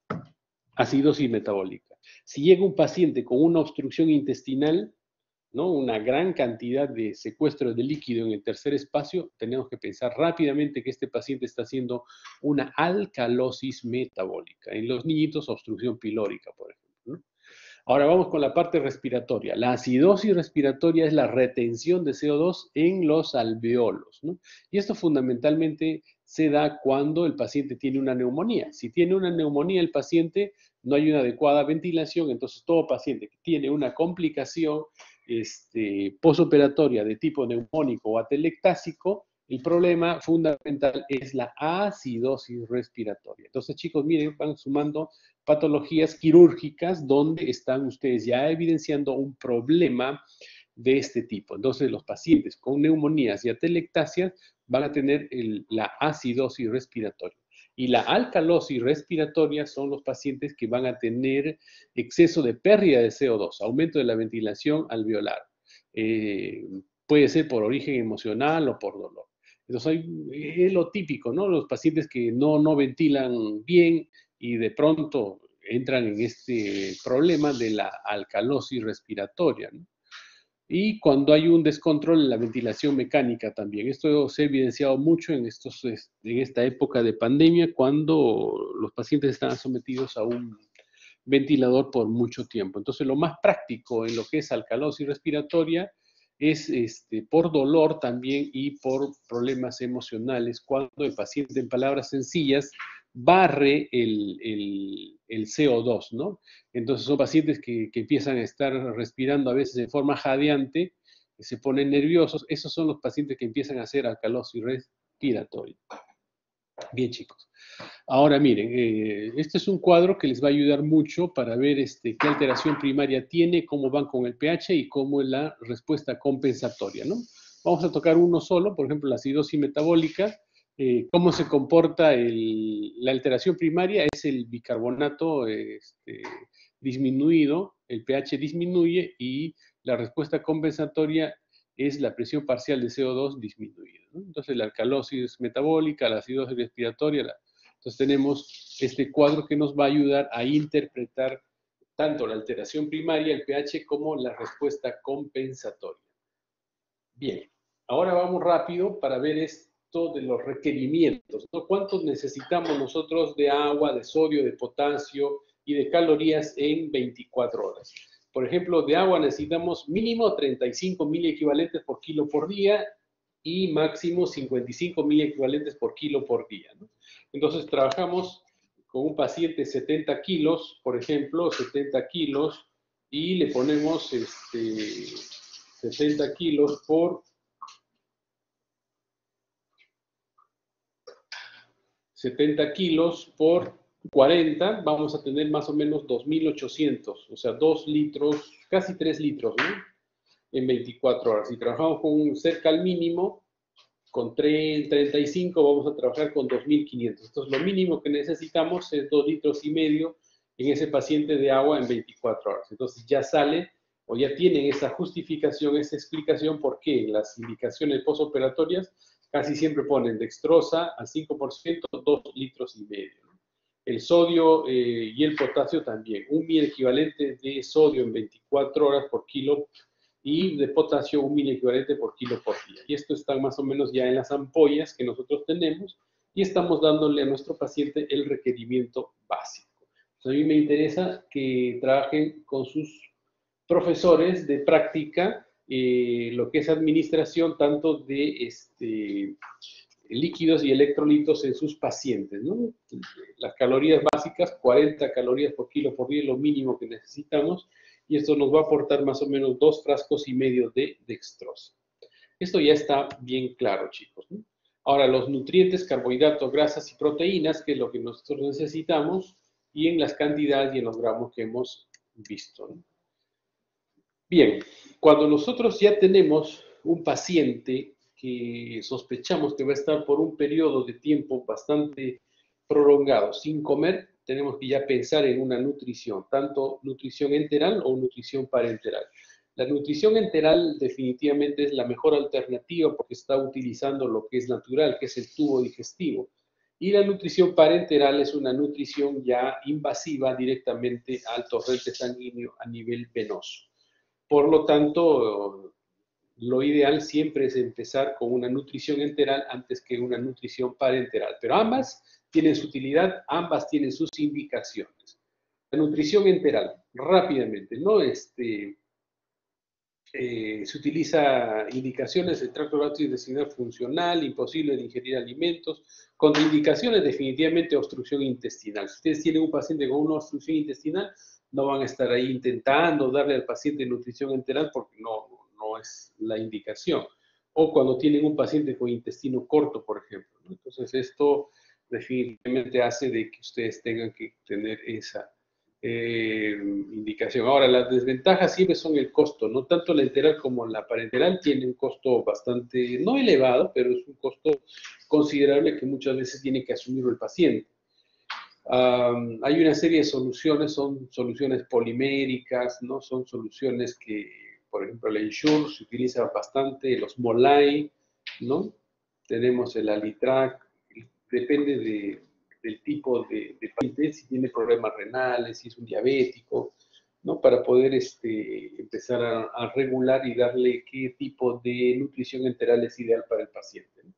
acidosis metabólica. Si llega un paciente con una obstrucción intestinal, ¿no? Una gran cantidad de secuestro de líquido en el tercer espacio, tenemos que pensar rápidamente que este paciente está haciendo una alcalosis metabólica. En los niñitos, obstrucción pilórica, por ejemplo, ¿no? Ahora vamos con la parte respiratoria. La acidosis respiratoria es la retención de C O dos en los alveolos, ¿no? Y esto fundamentalmente se da cuando el paciente tiene una neumonía. Si tiene una neumonía el paciente, no hay una adecuada ventilación, entonces todo paciente que tiene una complicación este, posoperatoria de tipo neumónico o atelectásico, el problema fundamental es la acidosis respiratoria. Entonces, chicos, miren, van sumando patologías quirúrgicas donde están ustedes ya evidenciando un problema de este tipo. Entonces, los pacientes con neumonías y atelectasias van a tener el, la acidosis respiratoria. Y la alcalosis respiratoria son los pacientes que van a tener exceso de pérdida de C O dos, aumento de la ventilación alveolar. Eh, puede ser por origen emocional o por dolor. Entonces, hay, es lo típico, ¿no? Los pacientes que no, no ventilan bien y de pronto entran en este problema de la alcalosis respiratoria, ¿no? Y cuando hay un descontrol en la ventilación mecánica también. Esto se ha evidenciado mucho en, estos, en esta época de pandemia, cuando los pacientes están sometidos a un ventilador por mucho tiempo. Entonces, lo más práctico en lo que es alcalosis respiratoria es este, por dolor también y por problemas emocionales, cuando el paciente, en palabras sencillas, barre el, el, el C O dos, ¿no? Entonces son pacientes que, que empiezan a estar respirando a veces de forma jadeante, que se ponen nerviosos. Esos son los pacientes que empiezan a hacer alcalosis respiratoria. Bien, chicos. Ahora miren, eh, este es un cuadro que les va a ayudar mucho para ver este, qué alteración primaria tiene, cómo van con el pH y cómo es la respuesta compensatoria, ¿no? Vamos a tocar uno solo, por ejemplo, la acidosis metabólica. Eh, ¿Cómo se comporta el, la alteración primaria? Es el bicarbonato este, disminuido, el pH disminuye y la respuesta compensatoria es la presión parcial de C O dos disminuida, ¿no? Entonces la alcalosis metabólica, la acidosis respiratoria, la, entonces tenemos este cuadro que nos va a ayudar a interpretar tanto la alteración primaria, el pH, como la respuesta compensatoria. Bien, ahora vamos rápido para ver esto de los requerimientos, ¿no? ¿Cuántos necesitamos nosotros de agua, de sodio, de potasio y de calorías en veinticuatro horas? Por ejemplo, de agua necesitamos mínimo treinta y cinco mil equivalentes por kilo por día y máximo cincuenta y cinco mil equivalentes por kilo por día, ¿no? Entonces trabajamos con un paciente de setenta kilos, por ejemplo, setenta kilos, y le ponemos este, setenta kilos por setenta kilos por cuarenta, vamos a tener más o menos dos mil ochocientos, o sea, dos litros, casi tres litros, ¿no? En veinticuatro horas. Si trabajamos con un cerca al mínimo, con treinta y cinco vamos a trabajar con dos mil quinientos. Entonces, lo mínimo que necesitamos es dos litros y medio en ese paciente de agua en veinticuatro horas. Entonces, ya sale o ya tienen esa justificación, esa explicación por qué en las indicaciones postoperatorias casi siempre ponen dextrosa al cinco por ciento, dos litros y medio. El sodio eh, y el potasio también. Un mil equivalente de sodio en veinticuatro horas por kilo y de potasio un mil equivalente por kilo por día. Y esto está más o menos ya en las ampollas que nosotros tenemos y estamos dándole a nuestro paciente el requerimiento básico. Entonces, a mí me interesa que trabajen con sus profesores de práctica eh, lo que es administración tanto de este, líquidos y electrolitos en sus pacientes, ¿no? Las calorías básicas, cuarenta calorías por kilo por día es lo mínimo que necesitamos. Y esto nos va a aportar más o menos dos frascos y medio de dextrosa. Esto ya está bien claro, chicos, ¿no? Ahora, los nutrientes, carbohidratos, grasas y proteínas, que es lo que nosotros necesitamos, y en las cantidades y en los gramos que hemos visto, ¿no? Bien, cuando nosotros ya tenemos un paciente que sospechamos que va a estar por un periodo de tiempo bastante prolongado sin comer, tenemos que ya pensar en una nutrición, tanto nutrición enteral o nutrición parenteral. La nutrición enteral definitivamente es la mejor alternativa porque está utilizando lo que es natural, que es el tubo digestivo. Y la nutrición parenteral es una nutrición ya invasiva directamente al torrente sanguíneo a nivel venoso. Por lo tanto, lo ideal siempre es empezar con una nutrición enteral antes que una nutrición parenteral. Pero ambas tienen su utilidad, ambas tienen sus indicaciones. La nutrición enteral, rápidamente, ¿no? Este, eh, se utiliza indicaciones del tracto gastrointestinal funcional, imposible de ingerir alimentos, contraindicaciones definitivamente obstrucción intestinal. Si ustedes tienen un paciente con una obstrucción intestinal, no van a estar ahí intentando darle al paciente nutrición enteral porque no, no es la indicación. O cuando tienen un paciente con intestino corto, por ejemplo, ¿no? Entonces, esto definitivamente hace de que ustedes tengan que tener esa eh, indicación. Ahora, las desventajas siempre son el costo, no tanto la enteral como la parenteral tiene un costo bastante, no elevado, pero es un costo considerable que muchas veces tiene que asumir el paciente. Um, hay una serie de soluciones, son soluciones poliméricas, ¿no? Son soluciones que, por ejemplo, el Ensure se utiliza bastante, los Molay, ¿no? Tenemos el Alitrac, depende de, del tipo de, de paciente, si tiene problemas renales, si es un diabético, ¿no? Para poder este, empezar a, a regular y darle qué tipo de nutrición enteral es ideal para el paciente, ¿no?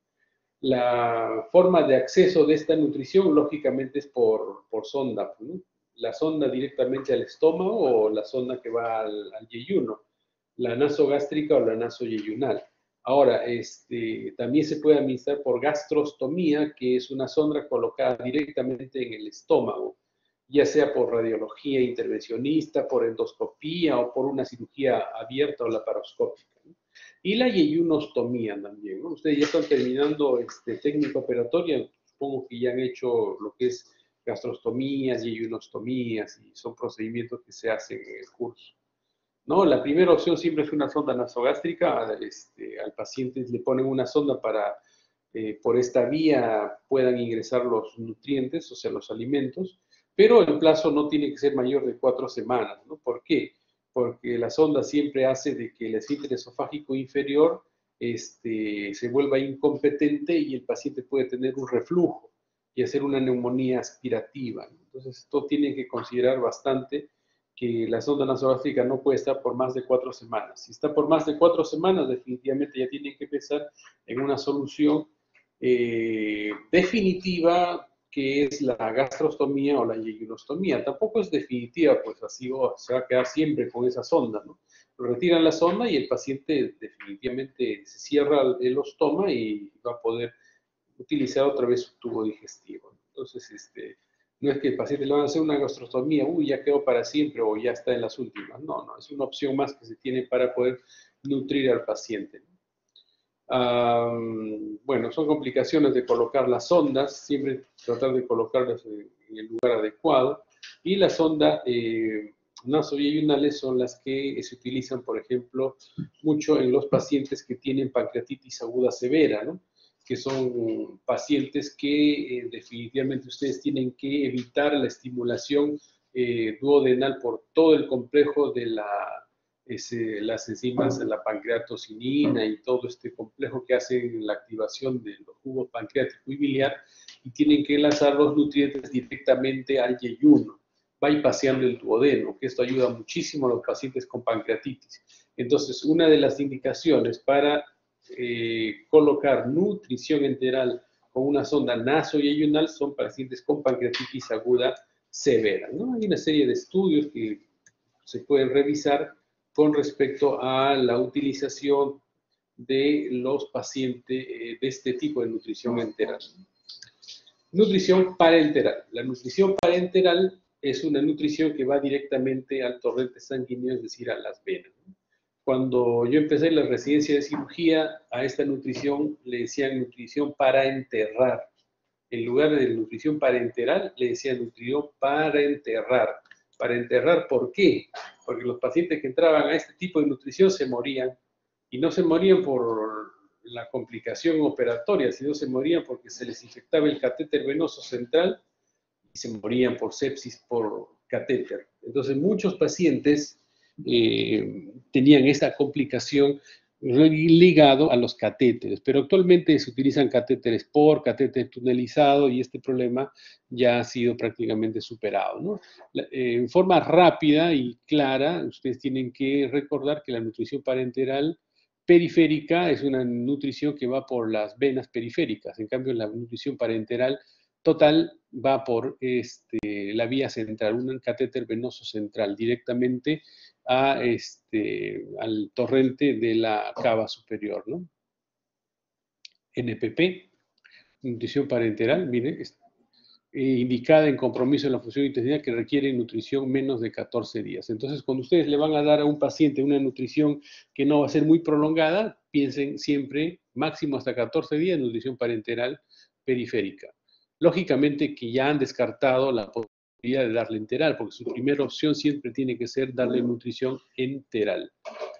La forma de acceso de esta nutrición, lógicamente, es por, por sonda, ¿no? La sonda directamente al estómago o la sonda que va al, al yeyuno, la nasogástrica o la nasoyeyunal. Ahora, este, también se puede administrar por gastrostomía, que es una sonda colocada directamente en el estómago, ya sea por radiología intervencionista, por endoscopía o por una cirugía abierta o laparoscópica, ¿no? Y la yeyunostomía también, ¿no? Ustedes ya están terminando este, técnica operatoria, supongo que ya han hecho lo que es gastrostomías, yeyunostomías, y son procedimientos que se hacen en el curso, ¿no? La primera opción siempre es una sonda nasogástrica, este, al paciente le ponen una sonda para, eh, por esta vía puedan ingresar los nutrientes, o sea, los alimentos, pero el plazo no tiene que ser mayor de cuatro semanas, ¿no? ¿Por qué? Porque la sonda siempre hace de que el esfínter esofágico inferior este, se vuelva incompetente y el paciente puede tener un reflujo. y hacer una neumonía aspirativa. Entonces, esto tienen que considerar bastante, que la sonda nasogástrica no puede estar por más de cuatro semanas. Si está por más de cuatro semanas, definitivamente ya tienen que pensar en una solución eh, definitiva, que es la gastrostomía o la yeyunostomía. Tampoco es definitiva, pues así oh, se va a quedar siempre con esa sonda, ¿no? Retiran la sonda y el paciente definitivamente se cierra el ostoma y va a poder utilizar otra vez su tubo digestivo. Entonces, este, no es que el paciente le van a hacer una gastrostomía, uy, ya quedó para siempre o ya está en las últimas. No, no, es una opción más que se tiene para poder nutrir al paciente. Um, bueno, son complicaciones de colocar las sondas, siempre tratar de colocarlas en, en el lugar adecuado. Y la sonda eh, nasoyeyunales son las que se utilizan, por ejemplo, mucho en los pacientes que tienen pancreatitis aguda severa, ¿no? Que son pacientes que eh, definitivamente ustedes tienen que evitar la estimulación eh, duodenal por todo el complejo de la, ese, las enzimas de la pancreatocinina y todo este complejo que hace la activación de los jugos pancreático y biliar, y tienen que lanzar los nutrientes directamente al yeyuno, bypaseando el duodeno, que esto ayuda muchísimo a los pacientes con pancreatitis. Entonces, una de las indicaciones para Eh, colocar nutrición enteral con una sonda nasoyeyunal son pacientes con pancreatitis aguda severa, ¿no? Hay una serie de estudios que se pueden revisar con respecto a la utilización de los pacientes eh, de este tipo de nutrición enteral. Nutrición parenteral. La nutrición parenteral es una nutrición que va directamente al torrente sanguíneo, es decir, a las venas, ¿no? Cuando yo empecé la residencia de cirugía, a esta nutrición le decían nutrición para enterrar. En lugar de nutrición parenteral, le decían nutrición para enterrar. Para enterrar, ¿por qué? Porque los pacientes que entraban a este tipo de nutrición se morían. Y no se morían por la complicación operatoria, sino se morían porque se les infectaba el catéter venoso central y se morían por sepsis por catéter. Entonces, muchos pacientes Eh, tenían esta complicación ligado a los catéteres, pero actualmente se utilizan catéteres por, catéter tunelizado, y este problema ya ha sido prácticamente superado, ¿no? La, eh, en forma rápida y clara, ustedes tienen que recordar que la nutrición parenteral periférica es una nutrición que va por las venas periféricas, en cambio la nutrición parenteral total va por este, la vía central, un catéter venoso central, directamente a este, al torrente de la cava superior, ¿no? N P P, nutrición parenteral, mire, es, eh, indicada en compromiso en la función intestinal que requiere nutrición menos de catorce días. Entonces, cuando ustedes le van a dar a un paciente una nutrición que no va a ser muy prolongada, piensen siempre máximo hasta catorce días nutrición parenteral periférica. Lógicamente que ya han descartado la posibilidad de darle enteral, porque su primera opción siempre tiene que ser darle nutrición enteral.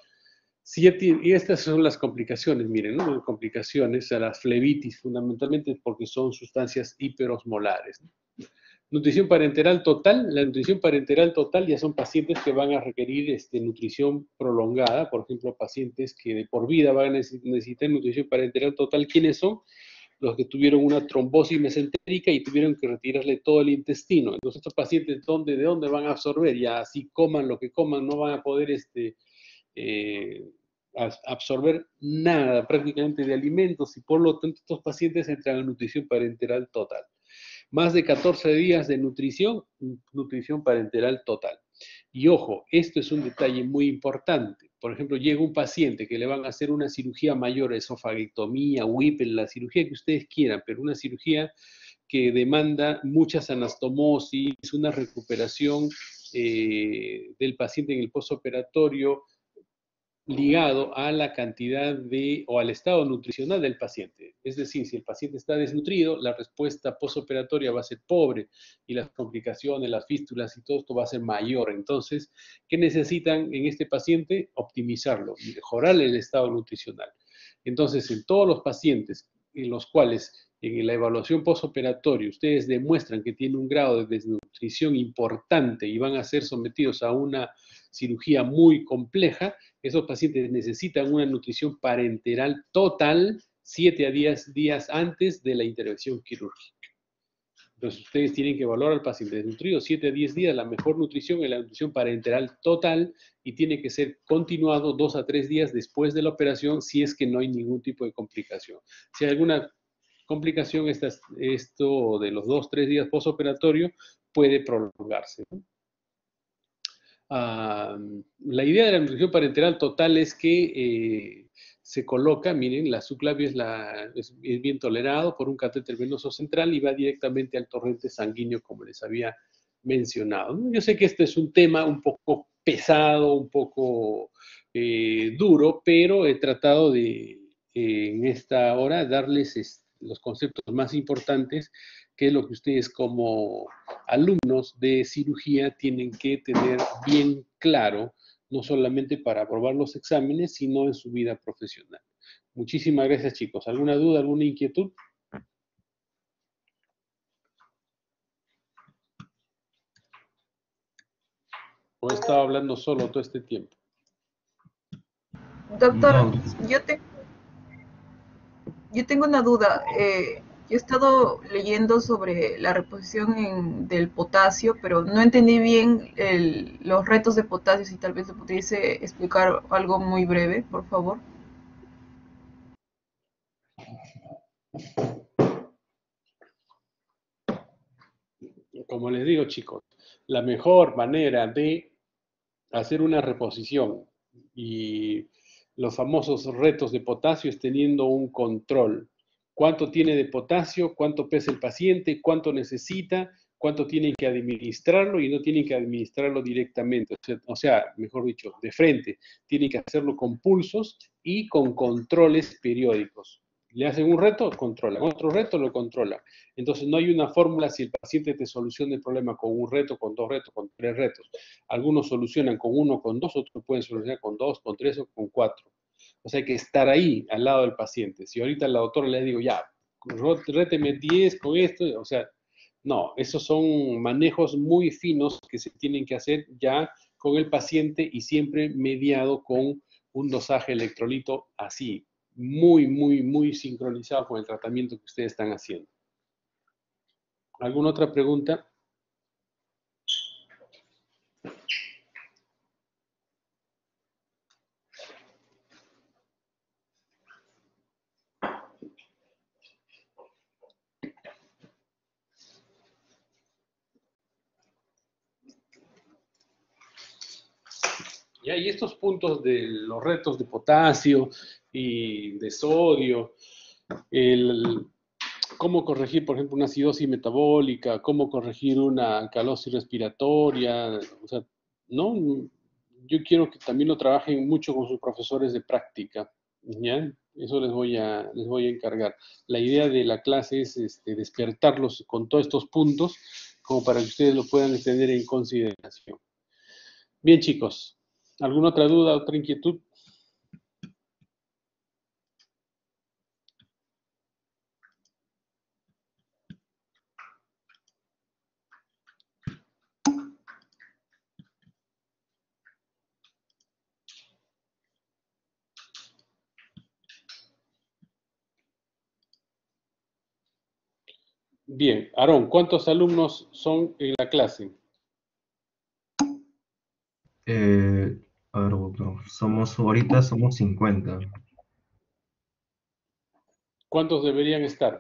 Si ya tiene, y estas son las complicaciones, miren, ¿no? Complicaciones a la flebitis, fundamentalmente porque son sustancias hiperosmolares, ¿no? Nutrición parenteral total, la nutrición parenteral total ya son pacientes que van a requerir este, nutrición prolongada, por ejemplo, pacientes que de por vida van a necesitar nutrición parenteral total. ¿Quiénes son? Los que tuvieron una trombosis mesentérica y tuvieron que retirarle todo el intestino. Entonces, estos pacientes, ¿dónde, ¿de dónde van a absorber? Ya así coman lo que coman, no van a poder este, eh, absorber nada prácticamente de alimentos, y por lo tanto estos pacientes entran a nutrición parenteral total. Más de catorce días de nutrición, nutrición parenteral total. Y ojo, esto es un detalle muy importante. Por ejemplo, llega un paciente que le van a hacer una cirugía mayor, esofagectomía, Whipple, la cirugía que ustedes quieran, pero una cirugía que demanda muchas anastomosis, una recuperación eh, del paciente en el postoperatorio, ligado a la cantidad de, o al estado nutricional del paciente. Es decir, si el paciente está desnutrido, la respuesta postoperatoria va a ser pobre y las complicaciones, las fístulas y todo esto va a ser mayor. Entonces, ¿qué necesitan en este paciente? Optimizarlo, mejorar el estado nutricional. Entonces, en todos los pacientes en los cuales en la evaluación postoperatoria ustedes demuestran que tienen un grado de desnutrición importante y van a ser sometidos a una cirugía muy compleja, esos pacientes necesitan una nutrición parenteral total siete a diez días antes de la intervención quirúrgica. Entonces ustedes tienen que evaluar al paciente desnutrido siete a diez días. La mejor nutrición es la nutrición parenteral total y tiene que ser continuado dos a tres días después de la operación si es que no hay ningún tipo de complicación. Si hay alguna complicación, esta, esto de los dos, tres días postoperatorio puede prolongarse, ¿no? Uh, la idea de la nutrición parenteral total es que eh, se coloca, miren, la subclavia es, la, es, es bien tolerado por un catéter venoso central y va directamente al torrente sanguíneo, como les había mencionado, ¿no? Yo sé que este es un tema un poco pesado, un poco eh, duro, pero he tratado de, eh, en esta hora, darles este, los conceptos más importantes, que es lo que ustedes como alumnos de cirugía tienen que tener bien claro, no solamente para aprobar los exámenes, sino en su vida profesional. Muchísimas gracias, chicos. ¿Alguna duda, alguna inquietud? ¿O he estado hablando solo todo este tiempo? Doctor, No. yo, te, yo tengo una duda. Eh, yo he estado leyendo sobre la reposición en, del potasio, pero no entendí bien el, los retos de potasio. Si tal vez le pudiese explicar algo muy breve, por favor. Como les digo, chicos, la mejor manera de hacer una reposición y los famosos retos de potasio es teniendo un control. ¿Cuánto tiene de potasio? ¿Cuánto pesa el paciente? ¿Cuánto necesita? ¿Cuánto tienen que administrarlo? Y no tienen que administrarlo directamente. O sea, o sea, mejor dicho, de frente. Tienen que hacerlo con pulsos y con controles periódicos. Le hacen un reto, controlan. Otro reto, lo controlan. Entonces, no hay una fórmula si el paciente te soluciona el problema con un reto, con dos retos, con tres retos. Algunos solucionan con uno, con dos, otros pueden solucionar con dos, con tres o con cuatro. O sea, hay que estar ahí, al lado del paciente. Si ahorita la doctora le digo, ya, réteme diez con esto, o sea, no, esos son manejos muy finos que se tienen que hacer ya con el paciente y siempre mediado con un dosaje electrolito así, muy, muy, muy sincronizado con el tratamiento que ustedes están haciendo. ¿Alguna otra pregunta? Ya, y estos puntos de los retos de potasio y de sodio, el, cómo corregir, por ejemplo, una acidosis metabólica, cómo corregir una alcalosis respiratoria, o sea, ¿no? Yo quiero que también lo trabajen mucho con sus profesores de práctica, ¿ya? Eso les voy a, les voy a encargar. La idea de la clase es este, despertarlos con todos estos puntos, como para que ustedes lo puedan tener en consideración. Bien, chicos. ¿Alguna otra duda, otra inquietud? Bien, Aarón, ¿cuántos alumnos son en la clase? Eh, a ver, doctor, somos, ahorita somos cincuenta. ¿Cuántos deberían estar?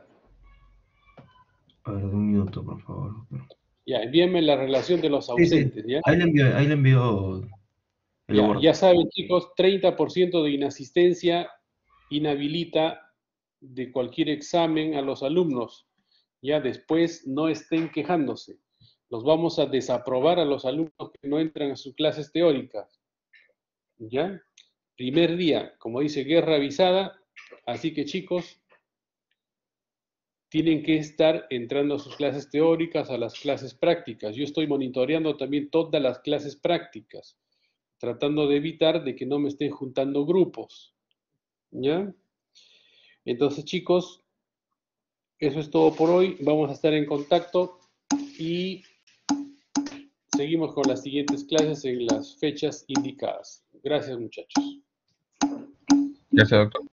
A ver, un minuto, por favor. Ya, envíenme la relación de los Sí, ausentes, sí. ¿ya? Ahí le envío, ahí le envío el Ya, Word. ya saben, chicos, treinta por ciento de inasistencia inhabilita de cualquier examen a los alumnos. Ya después no estén quejándose. Los vamos a desaprobar a los alumnos que no entran a sus clases teóricas. ¿Ya? Primer día, como dice, guerra avisada. Así que, chicos, tienen que estar entrando a sus clases teóricas, a las clases prácticas. Yo estoy monitoreando también todas las clases prácticas, tratando de evitar de que no me estén juntando grupos. ¿Ya? Entonces, chicos, eso es todo por hoy. Vamos a estar en contacto y seguimos con las siguientes clases en las fechas indicadas. Gracias, muchachos. Gracias, doctor.